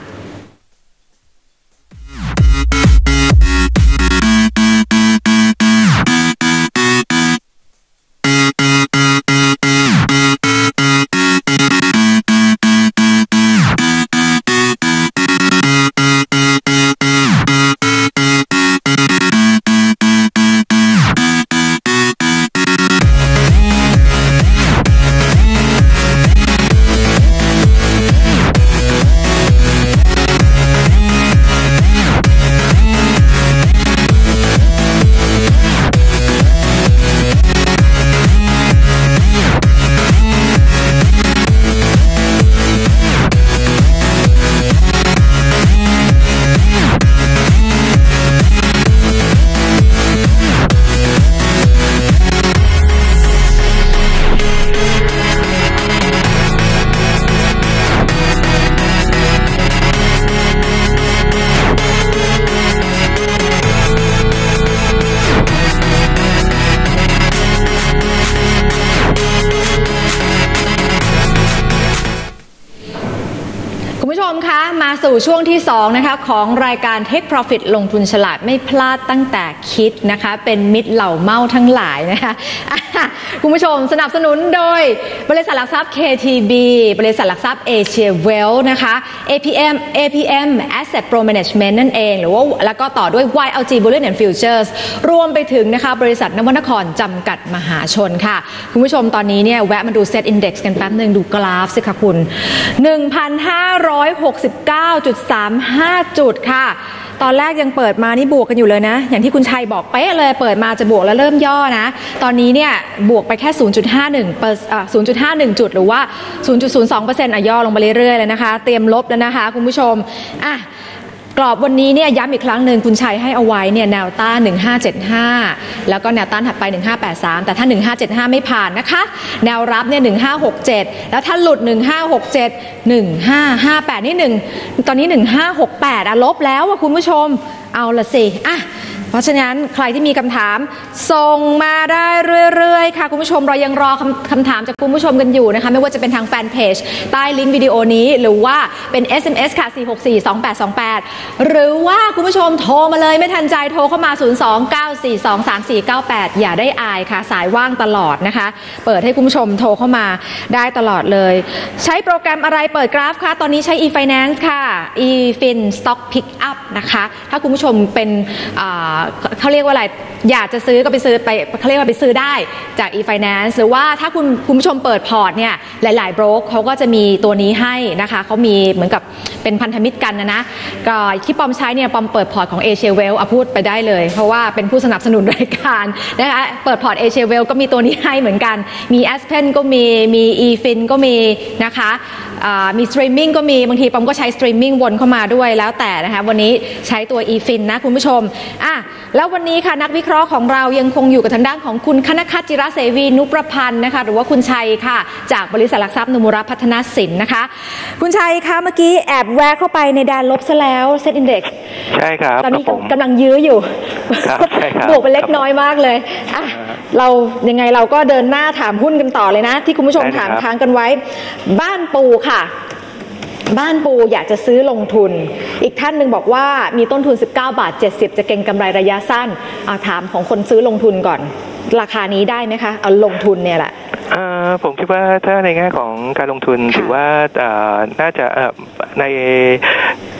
มาสู่ช่วงที่สองนะคะของรายการ Take Profit ลงทุนฉลาดไม่พลาดตั้งแต่คิดนะคะเป็นมิตรเหล่าเม่าทั้งหลายนะคะคุณผู้ชมสนับสนุนโดยบริษัทหลักทรัพย์ เค ที บี บริษัทหลักทรัพย์ Asia Wealth นะคะ เอ พี เอ็ม เอ พี เอ็ม Asset Pro Management นั่นเองหรือว่าแล้วก็ต่อด้วย วาย แอล จี Bullion and Futures รวมไปถึงนะคะบริษัทนวนครจำกัดมหาชนค่ะคุณผู้ชมตอนนี้เนี่ยแวะมาดู Set Index กันแป๊บนึงดูกราฟสิคะคุณ หนึ่งพันห้าร้อยหกสิบเก้าจุดสามห้า จุดค่ะตอนแรกยังเปิดมานี่บวกกันอยู่เลยนะอย่างที่คุณชัยบอกเป๊ะเลยเปิดมาจะบวกแล้วเริ่มย่อนะตอนนี้เนี่ยบวกไปแค่ ศูนย์จุดห้าหนึ่งเปอร์เซ็นต์ ศูนย์จุดห้าหนึ่ง จุดหรือว่า ศูนย์จุดศูนย์สองเปอร์เซ็นต์ อ่ะย่อลงไปเรื่อยๆเลยนะคะเตรียมลบแล้วนะคะคุณผู้ชมอ่ะกรอบวันนี้เนี่ยย้ำอีกครั้งหนึ่งคุณชัยให้เอาไว้เนี่ยแนวต้านหนึ่งห้าเจ็ดห้าแล้วก็แนวต้านถัดไปหนึ่งห้าแปดสามแต่ถ้าหนึ่งห้าเจ็ดห้าไม่ผ่านนะคะแนวรับเนี่ยหนึ่งห้าหกเจ็ดแล้วถ้าหลุดหนึ่งห้าหกเจ็ด หนึ่งห้าห้าแปดนี่หนึ่งตอนนี้หนึ่งห้าหกแปดอ่ะลบแล้วอ่ะคุณผู้ชมเอาละสิอ่ะเพราะฉะนั้นใครที่มีคำถามส่งมาได้เรื่อยๆค่ะคุณผู้ชมเรายังรอคำคำถามจากคุณผู้ชมกันอยู่นะคะไม่ว่าจะเป็นทางแฟนเพจใต้ลิงก์วิดีโอนี้หรือว่าเป็น เอส เอ็ม เอส ค่ะ สี่ หก สี่ สอง แปด สอง แปดหรือว่าคุณผู้ชมโทรมาเลยไม่ทันใจโทรเข้ามา ศูนย์ สอง เก้า สี่ สอง สาม สี่ เก้า แปดอย่าได้อายค่ะสายว่างตลอดนะคะเปิดให้คุณผู้ชมโทรเข้ามาได้ตลอดเลยใช้โปรแกรมอะไรเปิดกราฟคะตอนนี้ใช้ e-finance ค่ะ e-fin stock pick up นะคะถ้าคุณผู้ชมเป็นเขาเรียกว่าอะไรอยากจะซื้อก็ไปซื้อไปเขาเรียกว่าไปซื้อได้จาก e-finance หรือว่าถ้าคุณคุณผู้ชมเปิดพอร์ตเนี่ยหลายๆโบรกเขาก็จะมีตัวนี้ให้นะคะเขามีเหมือนกับเป็นพันธมิตรกันนะนะก็ที่ปอมใช้เนี่ยปอมเปิดพอร์ตของ Asia Wealth เอาพูดไปได้เลยเพราะว่าเป็นผู้สนับสนุนรายการนะคะเปิดพอร์ต Asia Wealth ก็มีตัวนี้ให้เหมือนกันมี Aspen ก็มีมี e-fin ก็มีนะคะมีสตรีมมิ่งก็มีบางทีปอมก็ใช้สตรีมมิ่งวนเข้ามาด้วยแล้วแต่นะคะวันนี้ใช้ตัว e-fin นะคุณผู้ชมอ่ะแล้ววันนี้ค่ะนักวิเคราะห์ของเรายังคงอยู่กับทางด้านของคุณคณคัตจิระเสวีนุประพันธ์นะคะหรือว่าคุณชัยค่ะจากบริษัทหลักทรัพย์นมุระพัฒนสินนะคะคุณชัยคะเมื่อกี้แอบแวะเข้าไปในแดนลบซะแล้วเซ็ตอินเด็กซ์ใช่ครับตอนนี้กำลังยื้ออยู่บวกไปเล็กน้อยมากเลยอ่ะเรายังไงเราก็เดินหน้าถามหุ้นกันต่อเลยนะที่คุณผู้ชมถามค้างกันไว้บ้านปูค่ะบ้านปูอยากจะซื้อลงทุนอีกท่านหนึ่งบอกว่ามีต้นทุนสิบเก้าบาทเจ็ดสิบจะเก็งกำไรระยะสั้นเอาถามของคนซื้อลงทุนก่อนราคานี้ได้ไหมคะเอาลงทุนเนี่ยแหละผมคิดว่าถ้าในแง่ของการลงทุนถือว่าน่าจะใน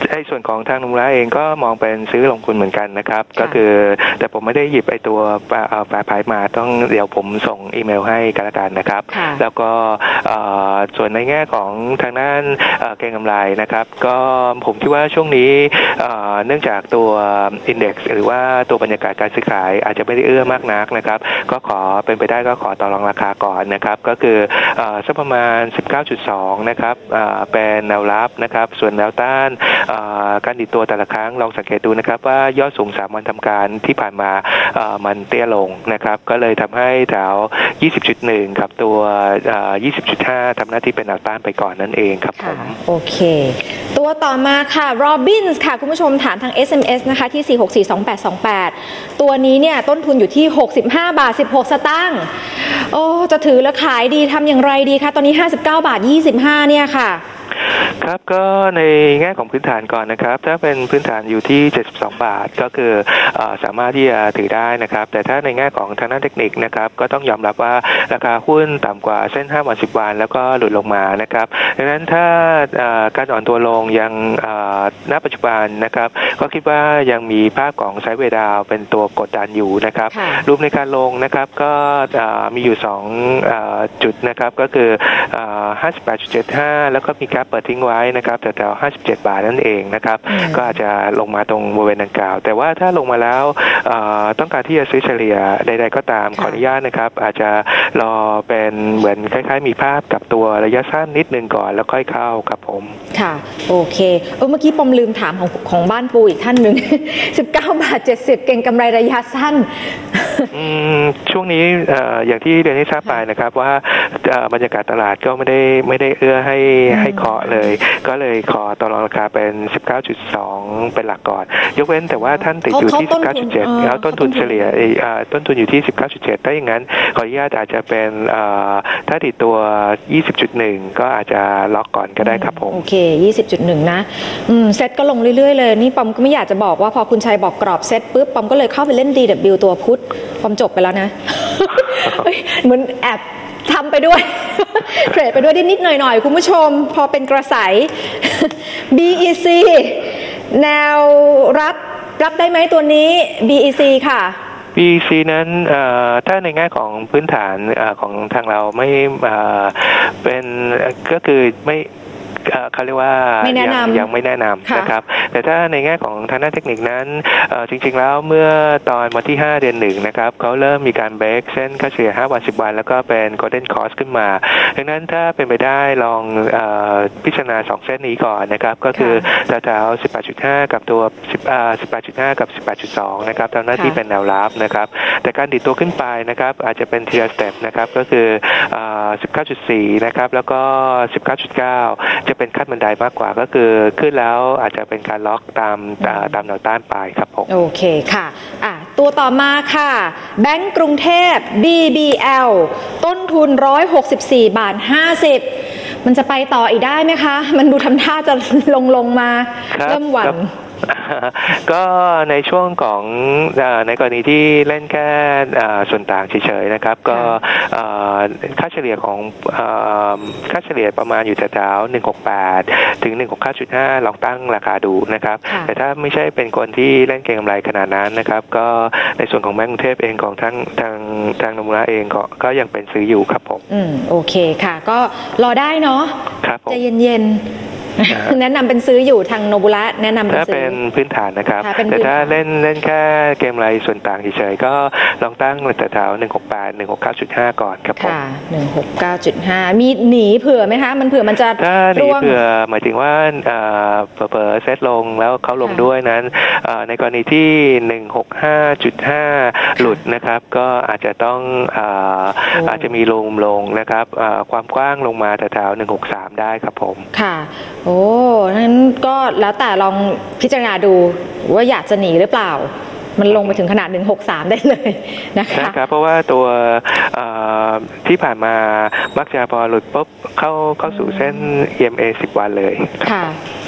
ในส่วนของทางนุมระเองก็มองเป็นซื้อลงทุนเหมือนกันนะครับก็คือแต่ผมไม่ได้หยิบไอตัวแปรผันมาต้องเดี๋ยวผมส่งอีเมลให้กันละกันนะครับแล้วก็ส่วนในแง่ของทางด้านเก็งกำไรนะครับก็ผมคิดว่าช่วงนี้เนื่องจากตัว Index หรือว่าตัวบรรยากาศการซื้อขายอาจจะไม่ได้เอื้อมากนักนะครับก็ขอเป็นไปได้ก็ขอต่อรองราคาก่อนนะครับก็คือสักประมาณ สิบเก้าจุดสอง นะครับเป็นแนวรับนะครับส่วนแนวต้านการดิดตัวแต่ละครั้งลองสังเกตดูนะครับว่ายอดสูงสามวันทำการที่ผ่านมามันเตี้ยลงนะครับก็เลยทำให้แถว ยี่สิบจุดหนึ่ง กับตัว ยี่สิบจุดห้า ทำหน้าที่เป็นแนวต้านไปก่อนนั่นเองครับผมโอเคตัวต่อมาค่ะ Robins ค่ะคุณผู้ชมถามทาง เอส เอ็ม เอส นะคะที่ สี่ หก สี่ สอง แปด สอง แปด ตัวนี้เนี่ยต้นทุนอยู่ที่หกสิบห้าบาทสิบหกสตางค์โอ้จะถือแล้วขายดีทำอย่างไรดีคะตอนนี้ห้าสิบเก้าบาทยี่สิบห้าเนี่ยค่ะครับก็ในแง่ของพื้นฐานก่อนนะครับถ้าเป็นพื้นฐานอยู่ที่เจ็ดสิบสองบาทก็คือสามารถที่จะถือได้นะครับแต่ถ้าในแง่ของทางด้านเทคนิคนะครับก็ต้องยอมรับว่าราคาหุ้นต่ำกว่าเส้นห้าวันสิบวันแล้วก็หลุดลงมานะครับดังนั้นถ้าการอ่อนตัวลงยังณปัจจุบันนะครับก็คิดว่ายังมีภาพของไซด์เวย์ดาวน์เป็นตัวกดดันอยู่นะครับรูปในการลงนะครับก็มีอยู่สองจุดนะครับก็คือ ห้าสิบแปดจุดเจ็ดห้า แล้วก็มีการเปิดทิ้งไว้นะครับแถวๆห้าสิบเจ็ดบาทนั่นเองนะครับก็อาจจะลงมาตรงบริเวณดังกล่าวแต่ว่าถ้าลงมาแล้วต้องการที่จะซื้อเฉลี่ยใดๆก็ตามขออนุญาตนะครับอาจจะรอเป็นเหมือนคล้ายๆมีภาพกับตัวระยะสั้นนิดนึงก่อนแล้วค่อยเข้าครับผมค่ะโอเคเออเมื่อกี้ปมลืมถามของของบ้านปูอีกท่านหนึ่ง สิบเก้าบาทเจ็ดสิบเก่งกำไรระยะสั้นช่วงนี้อย่างที่เรียนให้ทราบไปนะครับว่าบรรยากาศตลาดก็ไม่ได้ไม่ได้เอื้อให้ให้เคาะเลยก็เลยขอต่อรองราคาเป็น สิบเก้าจุดสอง เป็นหลักก่อนยกเว้นแต่ว่าท่านติดอยู่ที่ สิบเก้าจุดเจ็ด แล้วต้นทุนเฉลี่ยต้นทุนอยู่ที่ สิบเก้าจุดเจ็ด ถ้าอย่างนั้นขออนุญาตอาจจะเป็นถ้าติดตัว ยี่สิบจุดหนึ่ง ก็อาจจะล็อกก่อนก็ได้ครับผมโอเค ยี่สิบจุดหนึ่ง นะอืมเซ็ตก็ลงเรื่อยๆเลยนี่ปอมก็ไม่อยากจะบอกว่าพอคุณชัยบอกกรอบเซ็ตปุ๊บปอมก็เลยเข้าไปเล่น ดี ดับเบิลยู ตัวพุทธปอมจบไปแล้วนะ เหมือนแอบทำไปด้วยเทรดไปด้วยนิดๆหน่อยๆคุณผู้ชมพอเป็นกระแส บี อี ซี แนวรับรับได้ไหมตัวนี้ บี อี ซี ค่ะบี อี ซี นั้นถ้าในแง่ของพื้นฐานของทางเราไม่เป็นก็คือไม่เขาเรียกว่ายังยังไม่แนะนำนะครับแต่ถ้าในแง่ของทางด้านเทคนิคนั้นจริงๆแล้วเมื่อตอนวันที่ห้าเดือนหนึ่งนะครับเขาเริ่มมีการเบรกเส้นค่าเฉลี่ยห้าวันสิบวันแล้วก็เป็น Golden Cross ขึ้นมาดังนั้นถ้าเป็นไปได้ลองพิจารณาสองเส้นนี้ก่อนนะครับก็คือแถวๆ สิบแปดจุดห้า กับตัวสิบแปดจุดห้า กับ สิบแปดจุดสอง นะครับทำหน้าที่เป็นแนวรับนะครับแต่การดิดตัวขึ้นไปนะครับอาจจะเป็นทีละสเต็ปนะครับก็คือ สิบเก้าจุดสี่ นะครับแล้วก็ สิบเก้าจุดเก้าจะเป็นขั้นบันไดมากกว่าก็คือขึ้นแล้วอาจจะเป็นการล็อกตามตามแนวต้านไปครับผมโอเคค่ะอ่ะตัวต่อมาค่ะแบงก์กรุงเทพ บี บี แอล ต้นทุนหนึ่งร้อยหกสิบสี่บาทห้าสิบมันจะไปต่ออีกได้ไหมคะมันดูทำท่าจะลงลงมาเริ่มหวั่นก็ในช่วงของในกรณีที่เล่นแค่ส่วนต่างเฉยๆนะครับก็ค่าเฉลี่ยของค่าเฉลี่ยประมาณอยู่แถวๆหนึ่งร้อยหกสิบแปดถึงหนึ่งร้อยหกสิบเก้าจุดห้าลองตั้งราคาดูนะครับแต่ถ้าไม่ใช่เป็นคนที่เล่นเก็งกำไรขนาดนั้นนะครับก็ในส่วนของแบงก์กรุงเทพเองของทั้งทางทางนมุระเองก็ก็ยังเป็นซื้ออยู่ครับผมอืมโอเคค่ะก็รอได้เนาะใจเย็นๆแนะนำเป็นซื้ออยู่ทางโนบุระแนะนำเป็นซื้อถ้าเป็นพื้นฐานนะครับแต่ถ้าเล่นเล่นแค่เกมไรส่วนต่างเฉยๆก็ลองตั้งแต่แถวหนึ่งร้อยหกสิบแปด หนึ่งร้อยหกสิบเก้าจุดห้าก่อนครับผมค่ะหนึ่งร้อยหกสิบเก้าจุดห้ามีหนีเผื่อไหมคะมันเผื่อมันจะถ้าหนีเผื่อหมายถึงว่าเผลอๆเซตลงแล้วเขาลงด้วยนั้นในกรณีที่หนึ่งร้อยหกสิบห้าจุดห้าหลุดนะครับก็อาจจะต้องอาจจะมีลงลงนะครับความกว้างลงมาแถวๆหนึ่งร้อยหกสิบสามได้ครับผมค่ะโอ้นั้นก็แล้วแต่ลองพิจารณาดูว่าอยากจะหนีหรือเปล่ามันลงไปถึงขนาดหนึ่งร้อยหกสิบสามได้เลยนะคะใช่ครับเพราะว่าตัวที่ผ่านมามักจะพอหลุดปุ๊บเข้าเข้าสู่เส้น อี เอ็ม เอ สิบวันเลยค่ะ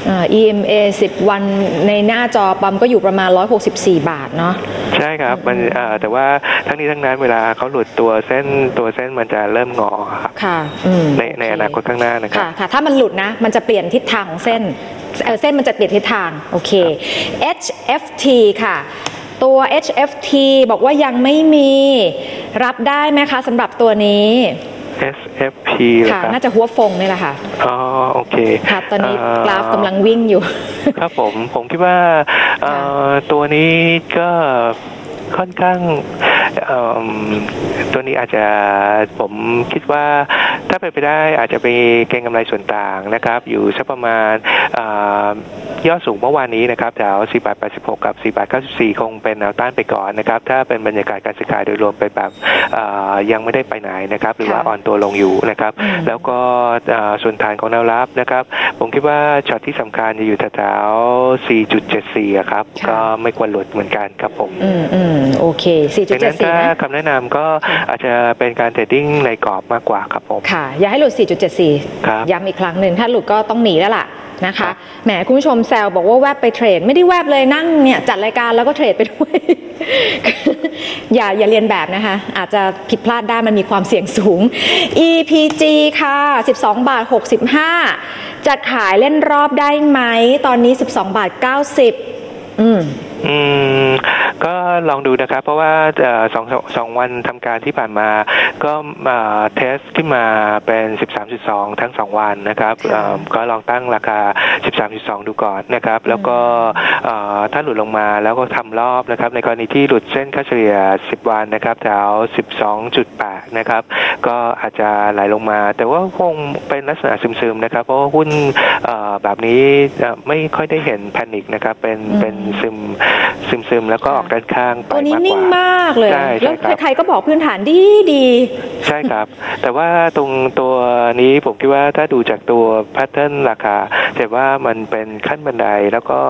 อี เอ็ม เอ สิบวันในหน้าจอปั๊มก็อยู่ประมาณหนึ่งร้อยหกสิบสี่บาทเนาะใช่ครับมันแต่ว่าทั้งนี้ทั้งนั้นเวลาเขาหลุดตัวเส้นตัวเส้นมันจะเริ่มงอครับค่ะในในอนาคตข้างหน้านะครับค่ะค่ะถ้ามันหลุดนะมันจะเปลี่ยนทิศทางของเส้นเส้นมันจะเปลี่ยนทิศทางโอเค เอช เอฟ ที ค่ะตัว เอช เอฟ ที บอกว่ายังไม่มีรับได้ไหมคะสำหรับตัวนี้เอส เอฟ พีค่ะน่าจะหัวฟงนี่แหละค่ะอ๋อโอเคค่ะตอนนี้กราฟกำลังวิ่งอยู่ครับผมผมคิดว่าตัวนี้ก็ค่อนข้างตัวนี้อาจจะผมคิดว่าถ้าเป็นไปได้อาจจะไปเก็งกำไรส่วนต่างนะครับอยู่สักประมาณยอดสูงเมื่อวานนี้นะครับแถวสี่บาทแปดสิบหกกับสี่บาทเก้าสิบสี่คงเป็นแนวต้านไปก่อนนะครับถ้าเป็นบรรยากาศการซื้อขายโดยรวมเป็นแบบยังไม่ได้ไปไหนนะครับหรือว่าอ่อนตัวลงอยู่นะครับแล้วก็ส่วนฐานของแนวรับนะครับผมคิดว่าช็อตที่สำคัญจะอยู่แถว สี่จุดเจ็ดสี่ ครับก็ไม่ควรหลุดเหมือนกันครับผมอืมอืมโอเค สี่จุดเจ็ดสี่ นะคำแนะนำก็อาจจะเป็นการเทรดดิ้งในกรอบมากกว่าครับผมค่ะอย่าให้หลุด สี่จุดเจ็ดสี่ ย้ำอีกครั้งหนึ่งถ้าหลุดก็ต้องหนีแล้วล่ะนะคะแหมคุณผู้ชมแซวบอกว่าแวบไปเทรดไม่ได้แวบเลยนั่งเนี่ยจัดรายการแล้วก็เทรดไปด้วย อย่าอย่าเรียนแบบนะคะอาจจะผิดพลาดได้มันมีความเสี่ยงสูง อี พี จี ค่ะสิบสองบาทหกสิบห้าจะขายเล่นรอบได้ไหมตอนนี้สิบสองบาทเก้าสิบอืมอืมก็ลองดูนะครับเพราะว่าสองสองวันทำการที่ผ่านมาก็มาเทสขึ้นมาเป็น สิบสามจุดสอง ทั้งสองวันนะครับก็ลองตั้งราคา สิบสามจุดสอง ดูก่อนนะครับแล้วก็ถ้าหลุดลงมาแล้วก็ทำรอบนะครับในกรณีที่หลุดเส้นค่าเฉลี่ยสิบวันนะครับแถว สิบสองจุดแปด นะครับก็อาจจะไหลลงมาแต่ว่าคงเป็นลักษณะซึมๆนะครับเพราะว่าหุ้นแบบนี้ไม่ค่อยได้เห็นแพนิคนะครับเป็นเป็นซึมซึมๆแล้วก็ออกด้านข้างไปมากกว่าตัวนี้นิ่งมากเลยแล้วใครๆก็บอกพื้นฐานดีดีใช่ครับแต่ว่าตรงตัวนี้ผมคิดว่าถ้าดูจากตัวแพทเทิร์นราคาแต่ว่ามันเป็นขั้นบันไดแล้วก็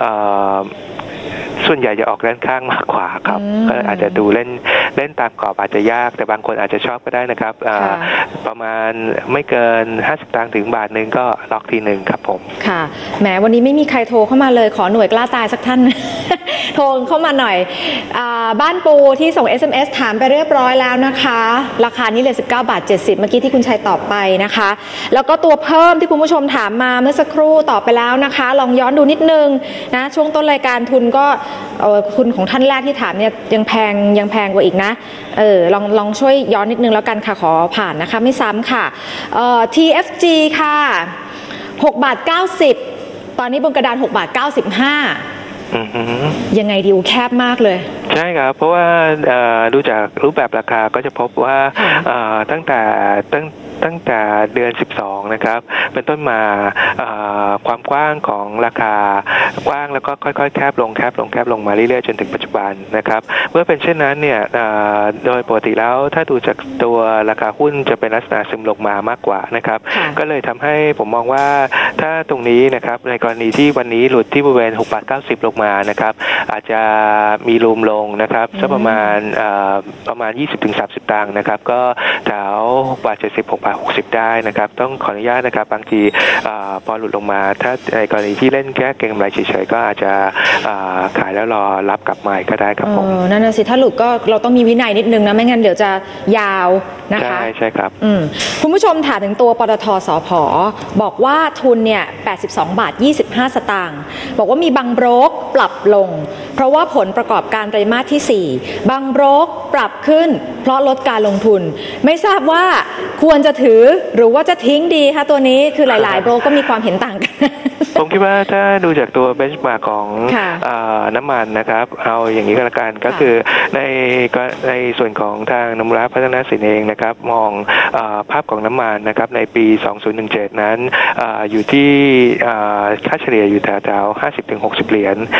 ส่วนใหญ่จะออกด้านข้างมากกว่าครับก็อาจจะดูเล่นเล่นตามกรอบอาจจะยากแต่บางคนอาจจะชอบก็ได้นะครับประมาณไม่เกินห้าสิบตังค์ถึงบาทนึงก็ล็อกทีหนึ่งครับผมค่ะแหมวันนี้ไม่มีใครโทรเข้ามาเลยขอหน่วยกล้าตายสักท่าน โทรเข้ามาหน่อยบ้านปูที่ส่ง เอส เอ็ม เอส ถามไปเรียบร้อยแล้วนะคะราคานี้เลยสิบเก้าบาทเจ็ดสิบเมื่อกี้ที่คุณชัยตอบไปนะคะแล้วก็ตัวเพิ่มที่คุณผู้ชมถามมาเมื่อสักครู่ตอบไปแล้วนะคะลองย้อนดูนิดนึงนะช่วงต้นรายการทุนก็ทุนของท่านแรกที่ถามเนี่ยยังแพงยังแพงกว่าอีกนะเออลองลองช่วยย้อนนิดนึงแล้วกันค่ะขอผ่านนะคะไม่ซ้ำค่ะเอ่อ ที เอฟ จี ค่ะหกบาทเก้าสิบตอนนี้บนกระดานหกบาทเก้าสิบห้ายังไงดีแคบมากเลยใช่ครับเพราะว่าดูจากรูปแบบราคาก็จะพบว่าตั้งแต่ตั้งตั้งแต่เดือนสิบสองนะครับเป็นต้นมาความกว้างของราคากว้างแล้วก็ค่อยๆแคบลงแคบลงแคบลงมาเรื่อยๆจนถึงปัจจุบันนะครับเมื่อเป็นเช่นนั้นเนี่ยโดยปกติแล้วถ้าดูจากตัวราคาหุ้นจะเป็นลักษณะซึมลงมามากกว่านะครับก็เลยทำให้ผมมองว่าถ้าตรงนี้นะครับในกรณีที่วันนี้หลุดที่บริเวณหกบาทเก้าสิบลงมานะครับอาจจะมีรูมลงนะครับสักประมาณประมาณ ยี่สิบถึงสามสิบ ตังค์นะครับก็แถวหกบาทเจ็ดสิบ หกบาทหกสิบได้นะครับต้องขออนุญาตนะครับบางทีพอหลุดลงมาถ้าในกรณีที่เล่นแค่เก็งกำไรเฉยๆก็อาจจะขายแล้วรอรับกลับมาก็ได้ครับผมนั่นน่ะสิถ้าหลุดก็เราต้องมีวินัยนิดนึงนะไม่งั้นเดี๋ยวจะยาวนะคะใช่ใช่ครับคุณผู้ชมถามถึงตัวปตท.สผ.บอกว่าทุนเนี่ยแปดสิบสองบาทยี่สิบห้าสตางค์บอกว่ามีบางโบรกปรับลงเพราะว่าผลประกอบการไตรมาสที่สี่บางโบรกปรับขึ้นเพราะลดการลงทุนไม่ทราบว่าควรจะถือหรือว่าจะทิ้งดีคะตัวนี้คือหลายๆโบรกก็มีความเห็นต่างกันผมคิดว่าถ้าดูจากตัวเบนช์มาร์กของน้ำมันนะครับเอาอย่างนี้ก็แล้วกันก็คือในในส่วนของทางนมุระพัฒนาสินเองนะครับมองภาพของน้ำมันนะครับในปีสองพันสิบเจ็ดนั้นอยู่ที่ค่าเฉลี่ยอยู่แถวๆห้าสิบถึงหกสิบเหรียญ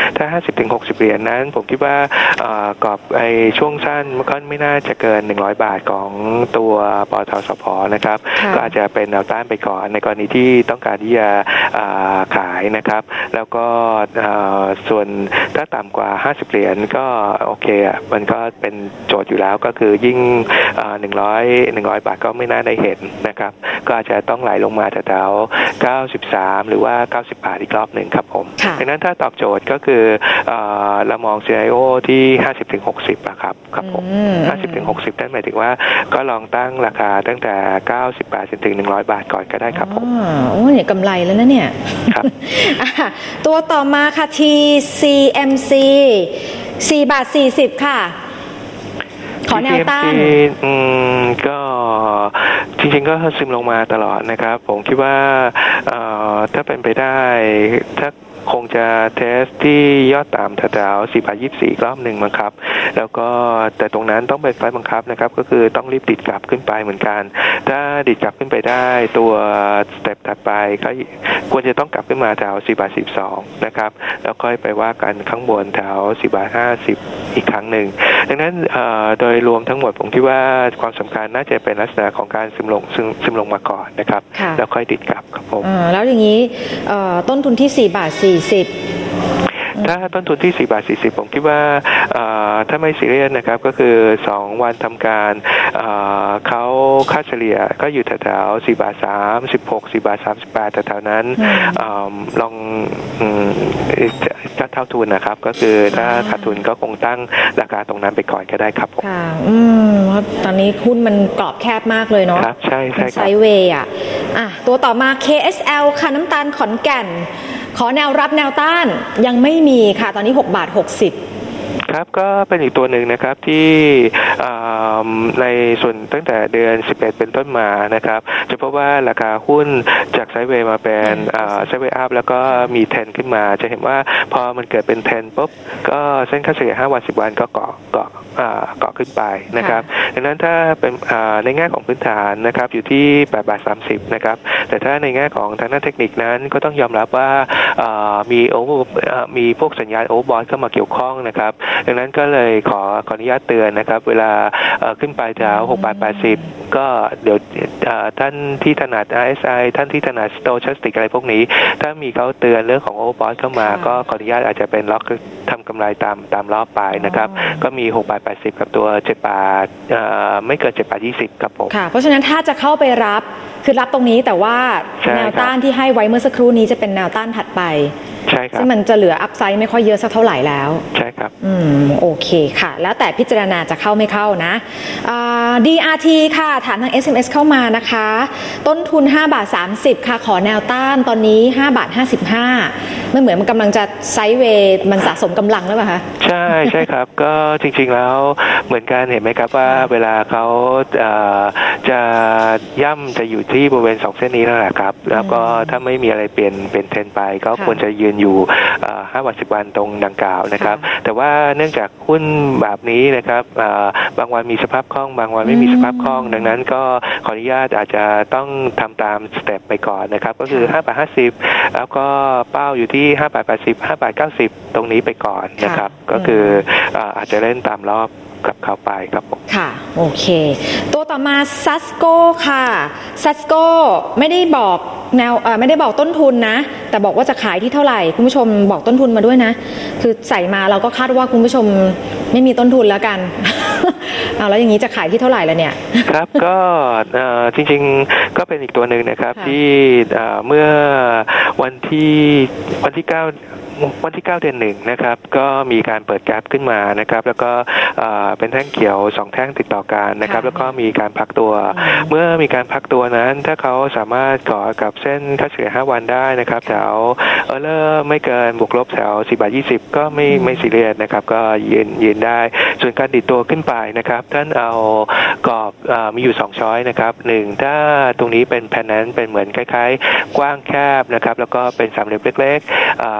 ถ้า ห้าสิบถึงหกสิบ เหรียญนั้นผมคิดว่ากรอบไอ้ช่วงสั้นมันก็ไม่น่าจะเกินหนึ่งร้อยบาทของตัวปตท.สผ.นะครับก็อาจจะเป็นแนวต้านไปก่อนในกรณีที่ต้องการที่จะขายนะครับแล้วก็ส่วนถ้าต่ำกว่าห้าสิบเหรียญก็โอเคอ่ะมันก็เป็นโจทย์อยู่แล้วก็คือยิ่งหนึ่งร้อย หนึ่งร้อยบาทก็ไม่น่าได้เห็นนะครับก็อาจจะต้องไหลลงมาแถวๆเก้าสิบสามหรือว่าเก้าสิบบาทอีกรอบหนึ่งครับผมดังนั้นถ้าตอบโจทย์ก็คือเรามอง ซี ไอ โอ ที่ ห้าสิบถึงหกสิบ อะครับครับผม ห้าสิบถึงหกสิบ นั่นหมายถึงว่าก็ลองตั้งราคาตั้งแต่เก้าสิบบาทจนถึงหนึ่งร้อยบาทก่อนก็ได้ครับผมอ๋อโอ้เนี่ยกำไรแล้วนะเนี่ยครับตัวต่อมาค่ะ ที ซี เอ็ม ซี สี่บาทสี่สิบค่ะขอแนวต้านอืมก็จริงๆก็ซึมลงมาตลอดนะครับผมคิดว่าถ้าเป็นไปได้ถ้าคงจะเทสที่ยอดต่ำแถวๆสี่บาทยี่สิบสี่รอบหนึ่งมั้งครับแล้วก็แต่ตรงนั้นต้องเป็นไฟบังคับนะครับก็คือต้องรีบดิดกลับขึ้นไปเหมือนกันถ้าดิดกลับขึ้นไปได้ตัวสเต็ปถัดไปก็ควรจะต้องกลับขึ้นมาแถวสี่บาทสิบสองนะครับแล้วค่อยไปว่ากันข้างบนแถวสี่บาทห้าสิบอีกครั้งหนึ่งดังนั้นโดยรวมทั้งหมดผมคิดว่าความสำคัญน่าจะเป็นลักษณะของการซึมลงซึมซึมลงมาก่อนนะครับแล้วค่อยดิดกลับครับผมแล้วอย่างนี้ต้นทุนที่สี่บาทสี่สิบถ้าต้นทุนที่สี่บาทสี่สิบผมคิดว่าถ้าไม่ซีเรียสนะครับก็คือสองวันทำการเขาค่าเฉลี่ยก็อยู่แถวๆสี่บาทสามสิบหก สี่บาทสามสิบแปดแถวๆนั้นลองถ้าเท่าทุนนะครับก็คือถ้าขาดทุนก็คงตั้งราคาตรงนั้นไปก่อนก็ได้ครับผมค่ะอืมตอนนี้หุ้นมันกรอบแคบมากเลยเนาะครับใช่ใช่ครับไซด์เวย์อ่ะอ่ะตัวต่อมา เค เอส แอล ค่ะน้ำตาลขอนแก่นขอแนวรับแนวต้านยังไม่มีค่ะตอนนี้หกบาทหกสิบครับก็เป็นอีกตัวหนึ่งนะครับที่ในส่วนตั้งแต่เดือนสิบเอ็ดเป็นต้นมานะครับจะพบว่าราคาหุ้นจากไซด์เวย์มาเป็นไซด์เวย์อัพแล้วก็มีเทรนขึ้นมาจะเห็นว่าพอมันเกิดเป็นเทรนปุ๊บก็เส้นค่าเฉลี่ยห้าวันสิบวันก็เกาะเกาะเกาะขึ้นไปนะครับดังนั้นถ้าเป็นในแง่ของพื้นฐานนะครับอยู่ที่แปดบาทสามสิบนะครับแต่ถ้าในแง่ของทางด้านเทคนิคนั้นก็ต้องยอมรับว่ามีโอเวอร์มีพวกสัญญาณโอเวอร์บอทเข้ามาเกี่ยวข้องนะครับดังนั้นก็เลยขอขออนุญาตเตือนนะครับเวลาขึ้นไปแถวหกบาทแปดสิบก็เดี๋ยวท่านที่ถนัด อาร์ เอส ไอ ท่านที่ถนัด Stochastic อะไรพวกนี้ถ้ามีเขาเตือนเรื่องของ Overbought เข้ามาก็ขออนุญาตอาจจะเป็นล็อกทำกำไรตามตามรอบไปนะครับก็มีหกบาทแปดสิบกับตัวเจ็ดบาทไม่เกินเจ็ดบาทยี่สิบครับผมค่ะเพราะฉะนั้นถ้าจะเข้าไปรับคือรับตรงนี้แต่ว่าแนวต้านที่ให้ไว้เมื่อสักครู่นี้จะเป็นแนวต้านถัดไปใช่ครับซึ่งมันจะเหลืออัพไซด์ไม่ค่อยเยอะสักเท่าไหร่แล้วใช่ครับอืมโอเคค่ะแล้วแต่พิจารณาจะเข้าไม่เข้านะ ดี อาร์ ที ค่ะถามทาง เอส เอ็ม เอส เข้ามานะคะต้นทุนห้าบาทสามสิบค่ะขอแนวต้านตอนนี้ห้าบาทห้าสิบห้าไม่เหมือนมันกำลังจะไซด์เวย์มันสะสมกำลังหรือเปล่าคะใช่ใช่ครับก็จริงๆแล้วเหมือนกันเห็นไหมครับว่าเวลาเขาจะย่ำจะอยู่ที่บริเวณสองเส้นนี้นั่นแหละครับแล้วก็ถ้าไม่มีอะไรเปลี่ยนเป็นเทรนไปก็ควรจะยืนอยู่ห้าวันสิบวันตรงดังกล่าวนะครับแต่ว่าเนื่องจากหุ้นแบบนี้นะครับบางวันมีสภาพคล่องบางวันไม่มีสภาพคล่องดังนั้นก็ขออนุญาตอาจจะต้องทำตามสเต็ปไปก่อนนะครับก็คือห้าบาทห้าสิบแล้วก็เป้าอยู่ที่ห้าบาทแปดสิบ ห้าบาทเก้าสิบตรงนี้ไปก่อนนะครับก็คืออาจจะเล่นตามรอบกับเข้าไปครับผมค่ะโอเคตัวต่อมาซัสโกค่ะซัสโกไม่ได้บอกแนวไม่ได้บอกต้นทุนนะแต่บอกว่าจะขายที่เท่าไหร่คุณผู้ชมบอกต้นทุนมาด้วยนะคือใส่มาเราก็คาดว่าคุณผู้ชมไม่มีต้นทุนแล้วกัน เอาแล้วอย่างนี้จะขายที่เท่าไหร่แล้วเนี่ยครับก็จริงๆก็เป็นอีกตัวหนึ่งนะครับที่เมื่อวันที่วันที่เก้าวันที่เก้าเดือนหนึ่งนะครับก็มีการเปิดแก๊ปขึ้นมานะครับแล้วก็เป็นแท่งเขียวสองแท่งติดต่อกันนะครับแล้วก็มีการพักตัวเมื่อมีการพักตัวนั้นถ้าเขาสามารถเกาะกับเส้นค่าเฉลี่ยห้าวันได้นะครับแถวเออเลอร์ไม่เกินบวกลบแถวสี่บาทยี่สิบก็ไม่ไม่ซีเรียสนะครับก็ยืนยืนได้ส่วนการดิดตัวขึ้นไปนะครับท่านเอากรอบมีอยู่สองช้อยนะครับหนึ่งถ้าตรงนี้เป็นแผ่นนั้นเป็นเหมือนคล้ายๆกว้างแคบนะครับแล้วก็เป็นสามเหลี่ยมเล็กๆมี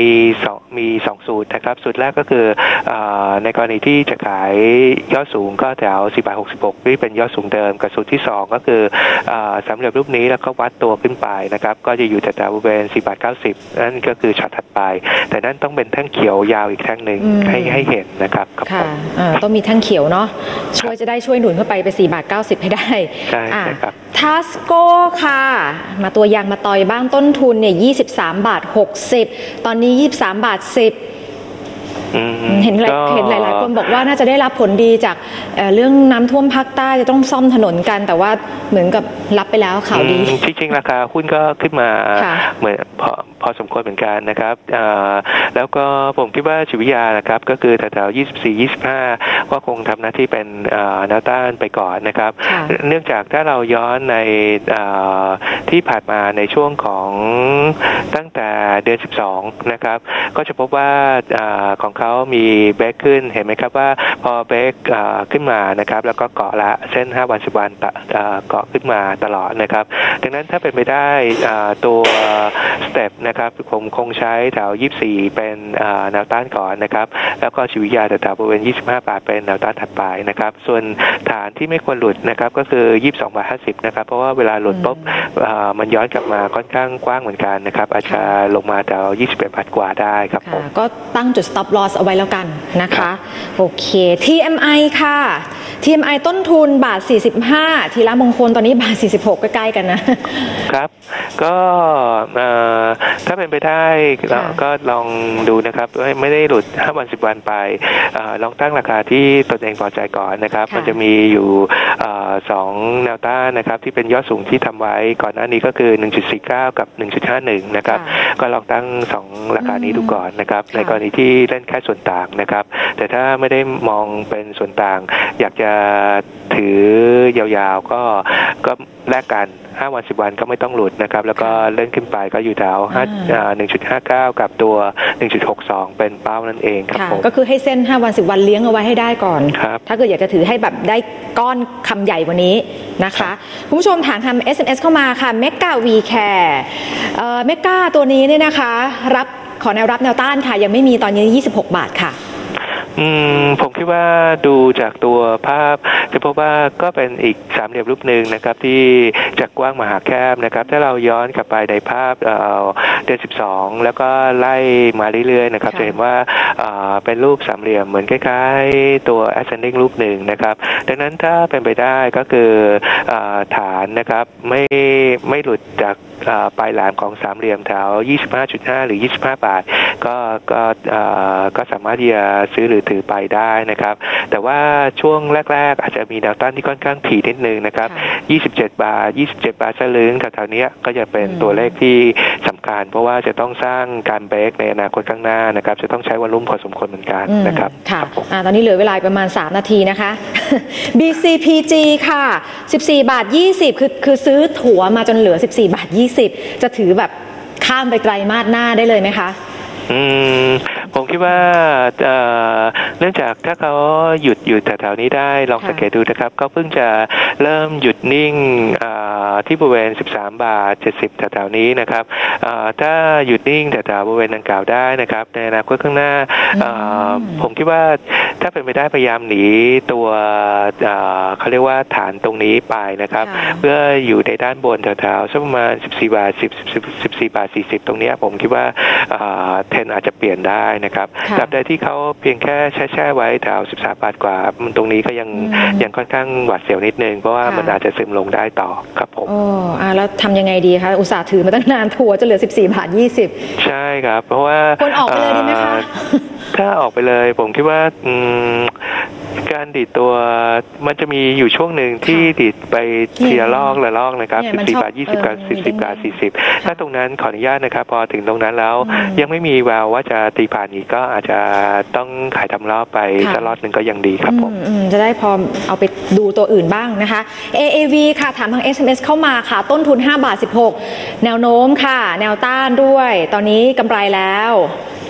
มีสองมีสองสูตรนะครับสูตรแรกก็คือในกรณีที่จะขายยอดสูงก็แถวสี่บาทหกสิบหกที่เป็นยอดสูงเดิมกับสูตรที่สองก็คือสำเร็จรูปนี้แล้วก็วัดตัวขึ้นไปนะครับก็จะอยู่แถวบริเวณสี่บาทเก้าสิบนั่นก็คือช็อตถัดไปแต่นั่นต้องเป็นแท่งเขียวยาวอีกแท่งหนึ่งให้ให้เห็นนะครับค่ะต้องมีแท่งเขียวเนาะช่วยจะได้ช่วยหนุนเข้าไปไปสี่บาทเก้าสิบให้ได้ใช่ครับทัสโก้ค่ะมาตัวยางมาต่อยบ้างต้นทุนเนี่ยยี่สิบสามบาทหกสิบตอนนี้ยี่สิบสามบาทสิบเห็นเห็นหลายๆคนบอกว่าน่าจะได้รับผลดีจากเรื่องน้ำท่วมภาคใต้จะต้องซ่อมถนนกันแต่ว่าเหมือนกับรับไปแล้วข่าวดีจริงๆราคาหุ้นก็ขึ้นมาเหมือนพอพอสมควรเหมือนกันนะครับแล้วก็ผมคิดว่าจิตวิทยานะครับก็คือแถวๆยี่สิบสี่ ยี่สิบห้าก็คงทำหน้าที่เป็นแนวต้านไปก่อนนะครับเนื่องจากถ้าเราย้อนในที่ผ่านมาในช่วงของตั้งแต่เดือนสิบสองนะครับก็จะพบว่าของเขามีเบรกขึ้นเห็นไหมครับว่าพอเบรกขึ้นมานะครับแล้วก็เกาะละเส้นห้าวันสิบวันเกาะขึ้นมาตลอดนะครับดังนั้นถ้าเป็นไปได้ตัวสเต็ปนะครับผมคงใช้แถวยี่สิบสี่เป็นแนวต้านก่อนนะครับแล้วก็จิตวิทยาแถวบริเวณยี่สิบห้าบาทเป็นแนวต้านถัดไปนะครับส่วนฐานที่ไม่ควรหลุดนะครับก็คือยี่สิบสองบาทห้าสิบนะครับเพราะว่าเวลาหลุดปุ๊บมันย้อนกลับมาค่อนข้างกว้างเหมือนกันนะครับอาจจะลงมาแถวยี่สิบเอ็ดบาทกว่าได้ครับผมก็ตั้งจุด stop loss เอาไว้แล้วกันนะคะโอเค ที เอ็ม ไอ ค่ะ ที เอ็ม ไอ ต้นทุนบาทสี่สิบห้าทีละมงคลตอนนี้บาทสี่สิบหกใกล้ๆกันนะครับก็ถ้าเป็นไปได้ก็ลองดูนะครับไม่ได้หลุดห้าวันสิบวันไปลองตั้งราคาที่ตนเองพอใจก่อนนะครับมันจะมีอยู่สองแนวต้านนะครับที่เป็นยอดสูงที่ทำไว้ก่อนหน้านี้ก็คือ หนึ่งจุดสี่เก้า กับ หนึ่งจุดห้าหนึ่ง นะครับก็ลองตั้งสองราคานี้ดูก่อนนะครับในกรณีที่เล่นแค่ส่วนต่างนะครับแต่ถ้าไม่ได้มองเป็นส่วนต่างอยากจะถือยาวๆก็ก็แลกกันห้าวันสิบวันก็ไม่ต้องหลุดนะครับแล้วก็เล่นขึ้นไปก็อยู่แถว หนึ่งจุดห้าเก้า กับตัว หนึ่งจุดหกสอง เป็นเป้านั่นเองครับผมก็คือให้เส้นห้าวันสิบวันเลี้ยงเอาไว้ให้ได้ก่อนถ้าเกิดอยากจะถือให้แบบได้ก้อนคำใหญ่กว่านี้นะคะคุณผู้ชมถามทำ เอส เอ็ม เอส เข้ามาค่ะเมกาวีแคร์เอ่อเมกาตัวนี้เนี่ยนะคะรับขอแนวรับแนวต้านค่ะยังไม่มีตอนนี้ยี่สิบหกบาทค่ะอืมผมคิดว่าดูจากตัวภาพจะพบว่าก็เป็นอีกสามเหลี่ยมรูปหนึ่งนะครับที่จากกว้างมาหาแคบนะครับถ้าเราย้อนกลับไปในภาพเอ่อเดือนสิบสองแล้วก็ไล่มาเรื่อยๆนะครับจะเห็นว่าเอ่อเป็นรูปสามเหลี่ยมเหมือนคล้ายๆตัว ascending รูปหนึ่งนะครับดังนั้นถ้าเป็นไปได้ก็คือเอ่อฐานนะครับไม่ไม่หลุดจากปลายแหลมของสามเหลี่ยมแถว ยี่สิบห้าจุดห้า หรือยี่สิบห้าบาทก็ก็เอ่อก็สามารถที่จะซื้อหรือถือไปได้นะครับแต่ว่าช่วงแรกๆอาจจะมีแนวต้านที่ค่อนข้างถี่นิดนึงนะครับยี่สิบเจ็ดบาทยี่สิบเจ็ดบาทสลึงแถวๆนี้ก็จะเป็นตัวเลขที่สำคัญเพราะว่าจะต้องสร้างการเบรกในอนาคตข้างหน้านะครับจะต้องใช้วอลลุ่มพอสมควรเหมือนกันนะครับค่ะตอนนี้เหลือเวลาประมาณสามนาทีนะคะ บี ซี พี จี ค่ะสิบสี่บาทยี่สิบคือคือซื้อถั่วมาจนเหลือสิบสี่บาทยี่สิบจะถือแบบข้ามไปไตรมาสหน้าได้เลยไหมคะอืมผมคิดว่าเอ่อเนื่องจากถ้าเขาหยุดอยู่แถวๆนี้ได้ลองสังเกตดูนะครับเขาเพิ่งจะเริ่มหยุดนิ่งที่บริเวณสิบสามบาทเจ็ดสิบแถวๆนี้นะครับถ้าหยุดนิ่งแถวๆบริเวณดังกล่าวได้นะครับในอนาคตข้างหน้าผมคิดว่าถ้าเป็นไปได้พยายามหนีตัวเขาเรียกว่าฐานตรงนี้ไปนะครับเพื่ออยู่ในด้านบนแถวๆสักประมาณสิบสี่บาทสิบ สิบสี่บาทสี่สิบตรงนี้ผมคิดว่าเทรนอาจจะเปลี่ยนได้นะครับตราบใดที่เขาเพียงแค่แช่ๆไว้แถวสิบสามบาทกว่าตรงนี้ก็ยังยังค่อนข้างหวาดเสียวนิดนึงเพราะว่ามันอาจจะซึมลงได้ต่อครับผมอ๋ออ่าแล้วทำยังไงดีคะอุตส่าห์ถือมาตั้งนานถั่วจะเหลือสิบสี่บาทยี่สิบใช่ครับเพราะว่าควรออกไปเลยดีไหมคะถ้าออกไปเลยผมคิดว่าการดีดตัวมันจะมีอยู่ช่วงหนึ่งที่ดีดไปทีละลอกละลอกนะครับสิบสี่บาทยี่สิบกับสิบสี่บาทสี่สิบถ้าตรงนั้นขออนุญาตนะครับพอถึงตรงนั้นแล้วยังไม่มีแววว่าจะตีผ่านอีกก็อาจจะต้องขายทำรอบไปสักรอบหนึ่งก็ยังดีครับผมจะได้พอเอาไปดูตัวอื่นบ้างนะคะ เอ เอ วี ค่ะถามทาง เอส เอ็ม เอส เข้ามาค่ะต้นทุนห้าบาทสิบหกแนวโน้มค่ะแนวต้านด้วยตอนนี้กำไรแล้ว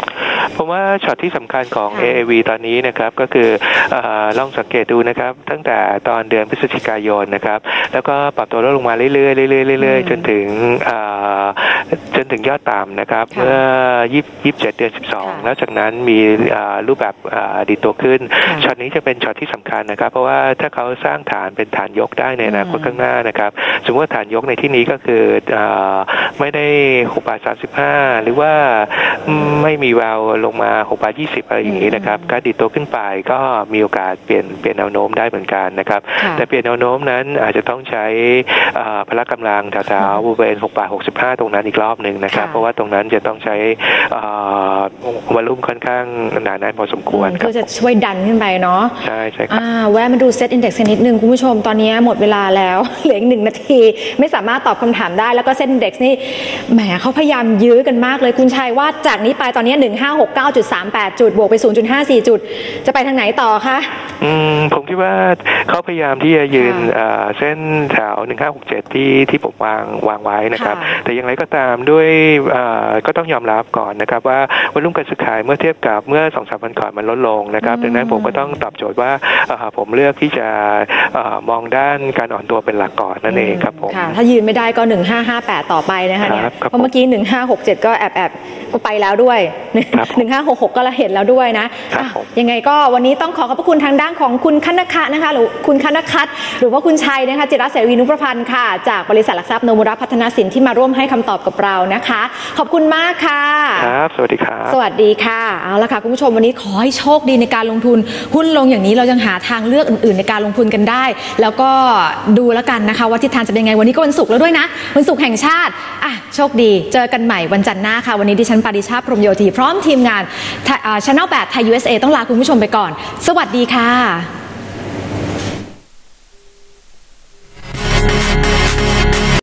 ผมว่าช็อตที่สำคัญของ เอ เอ วี ตอนนี้นะครับก็คือลองสังเกตดูนะครับตั้งแต่ตอนเดือนพฤศจิกายนนะครับแล้วก็ปรับตัวลดลงมาเรื่อยๆเรื่อยๆเรื่อยๆจนถึงจนถึงยอดต่ำนะครับเมื่อยี่สิบเจ็ดเดือนสิบสองแล้วจากนั้นมีรูปแบบดีตัวขึ้นช็อตนี้จะเป็นช็อตที่สำคัญนะครับเพราะว่าถ้าเขาสร้างฐานเป็นฐานยกได้ในอนาคตข้างหน้านะครับสมมติว่าฐานยกในที่นี้ก็คือไม่ได้หกบาทสามสิบห้าหรือว่าไม่มีแววลงมาหกบาทยี่สิบอะไรอย่างนี้นะครับการดีตัวขึ้นไปก็มีโอกาสเปลี่ยนเปลี่ยนแนวโน้มได้เหมือนกันนะครับแต่เปลี่ยนแนวโน้มนั้นอาจจะต้องใช้พละกำลังแถวๆบริเวณหกบาทหกสิบห้าตรงนั้นอีกรอบหนึ่งนะครับเพราะว่าตรงนั้นจะต้องใช้วอลลุ่มค่อนข้างหนาแน่นพอสมควรก็จะช่วยดันขึ้นไปเนาะใช่ใช่ครับแวะมาดูเซตอินเด็กซ์นิดนึงคุณผู้ชมตอนนี้หมดเวลาแล้วเหลืออีกหนึ่งนาทีไม่สามารถตอบคำถามได้แล้วก็เซตอินเด็กซ์นี่แหมเขาพยายามยื้อกันมากเลยคุณชัยว่าจากนี้ไปตอนนี้หนึ่งห้าหกเก้าจุดสามแปดจุดบวกไป ศูนย์จุดห้าสี่ จุดจะไปทางไหนต่อคะอืมผมคิดว่าเขาพยายามที่จะยืนเส้นแถวหนึ่งห้าหกเจ็ดที่ที่ผมวางวางไว้นะครับแต่อย่างไรก็ตามด้วยก็ต้องยอมรับก่อนนะครับว่าวอลุ่มการซื้อขายเมื่อเทียบกับเมื่อ สองถึงสาม วันก่อนมันลดลงนะครับดังนั้นผมก็ต้องตอบโจทย์ว่าผมเลือกที่จะมองด้านการอ่อนตัวเป็นหลักก่อนนั่นเองครับผมถ้ายืนไม่ได้ก็หนึ่งห้าห้าแปดต่อไปนะคะเนี่ยเพราะเมื่อกี้หนึ่งห้าหกเจ็ดก็แอบแอบก็ไปแล้วด้วยหนึ่งห้าหกหกก็เห็นแล้วด้วยนะยังไงก็วันนี้ต้องขอขอบพระคุณทางด้านของคุณคณคัตนะคะหรือคุณคณคัตหรือว่าคุณชัยนะคะจิรเสวีนุประพันธ์ค่ะจากบริษัทหลักทรัพย์โนมุระพัฒนาสินที่มาร่วมให้คำตอบกับเรานะคะขอบคุณมากค่ะครับสวัสดีครับสวัสดีค่ะเอาละค่ะคุณผู้ชมวันนี้ขอให้โชคดีในการลงทุนหุ้นลงอย่างนี้เรายังหาทางเลือกอื่นๆในการลงทุนกันได้แล้วก็ดูแล้วกันนะคะว่าทิศทางจะเป็นยังไงวันนี้ก็วันศุกร์แล้วด้วยนะวันศุกร์แห่งชาติอ่ะโชคดีเจอกันใหม่วันจันทร์หน้าค่ะวันนี้ดิฉันปาริชาพรหมโยธีพร้อมทีมงาน Channel แปดไทย ยู เอส เอ ต้องลาคุณผู้ชมไปก่อนสวัสดีค่ะ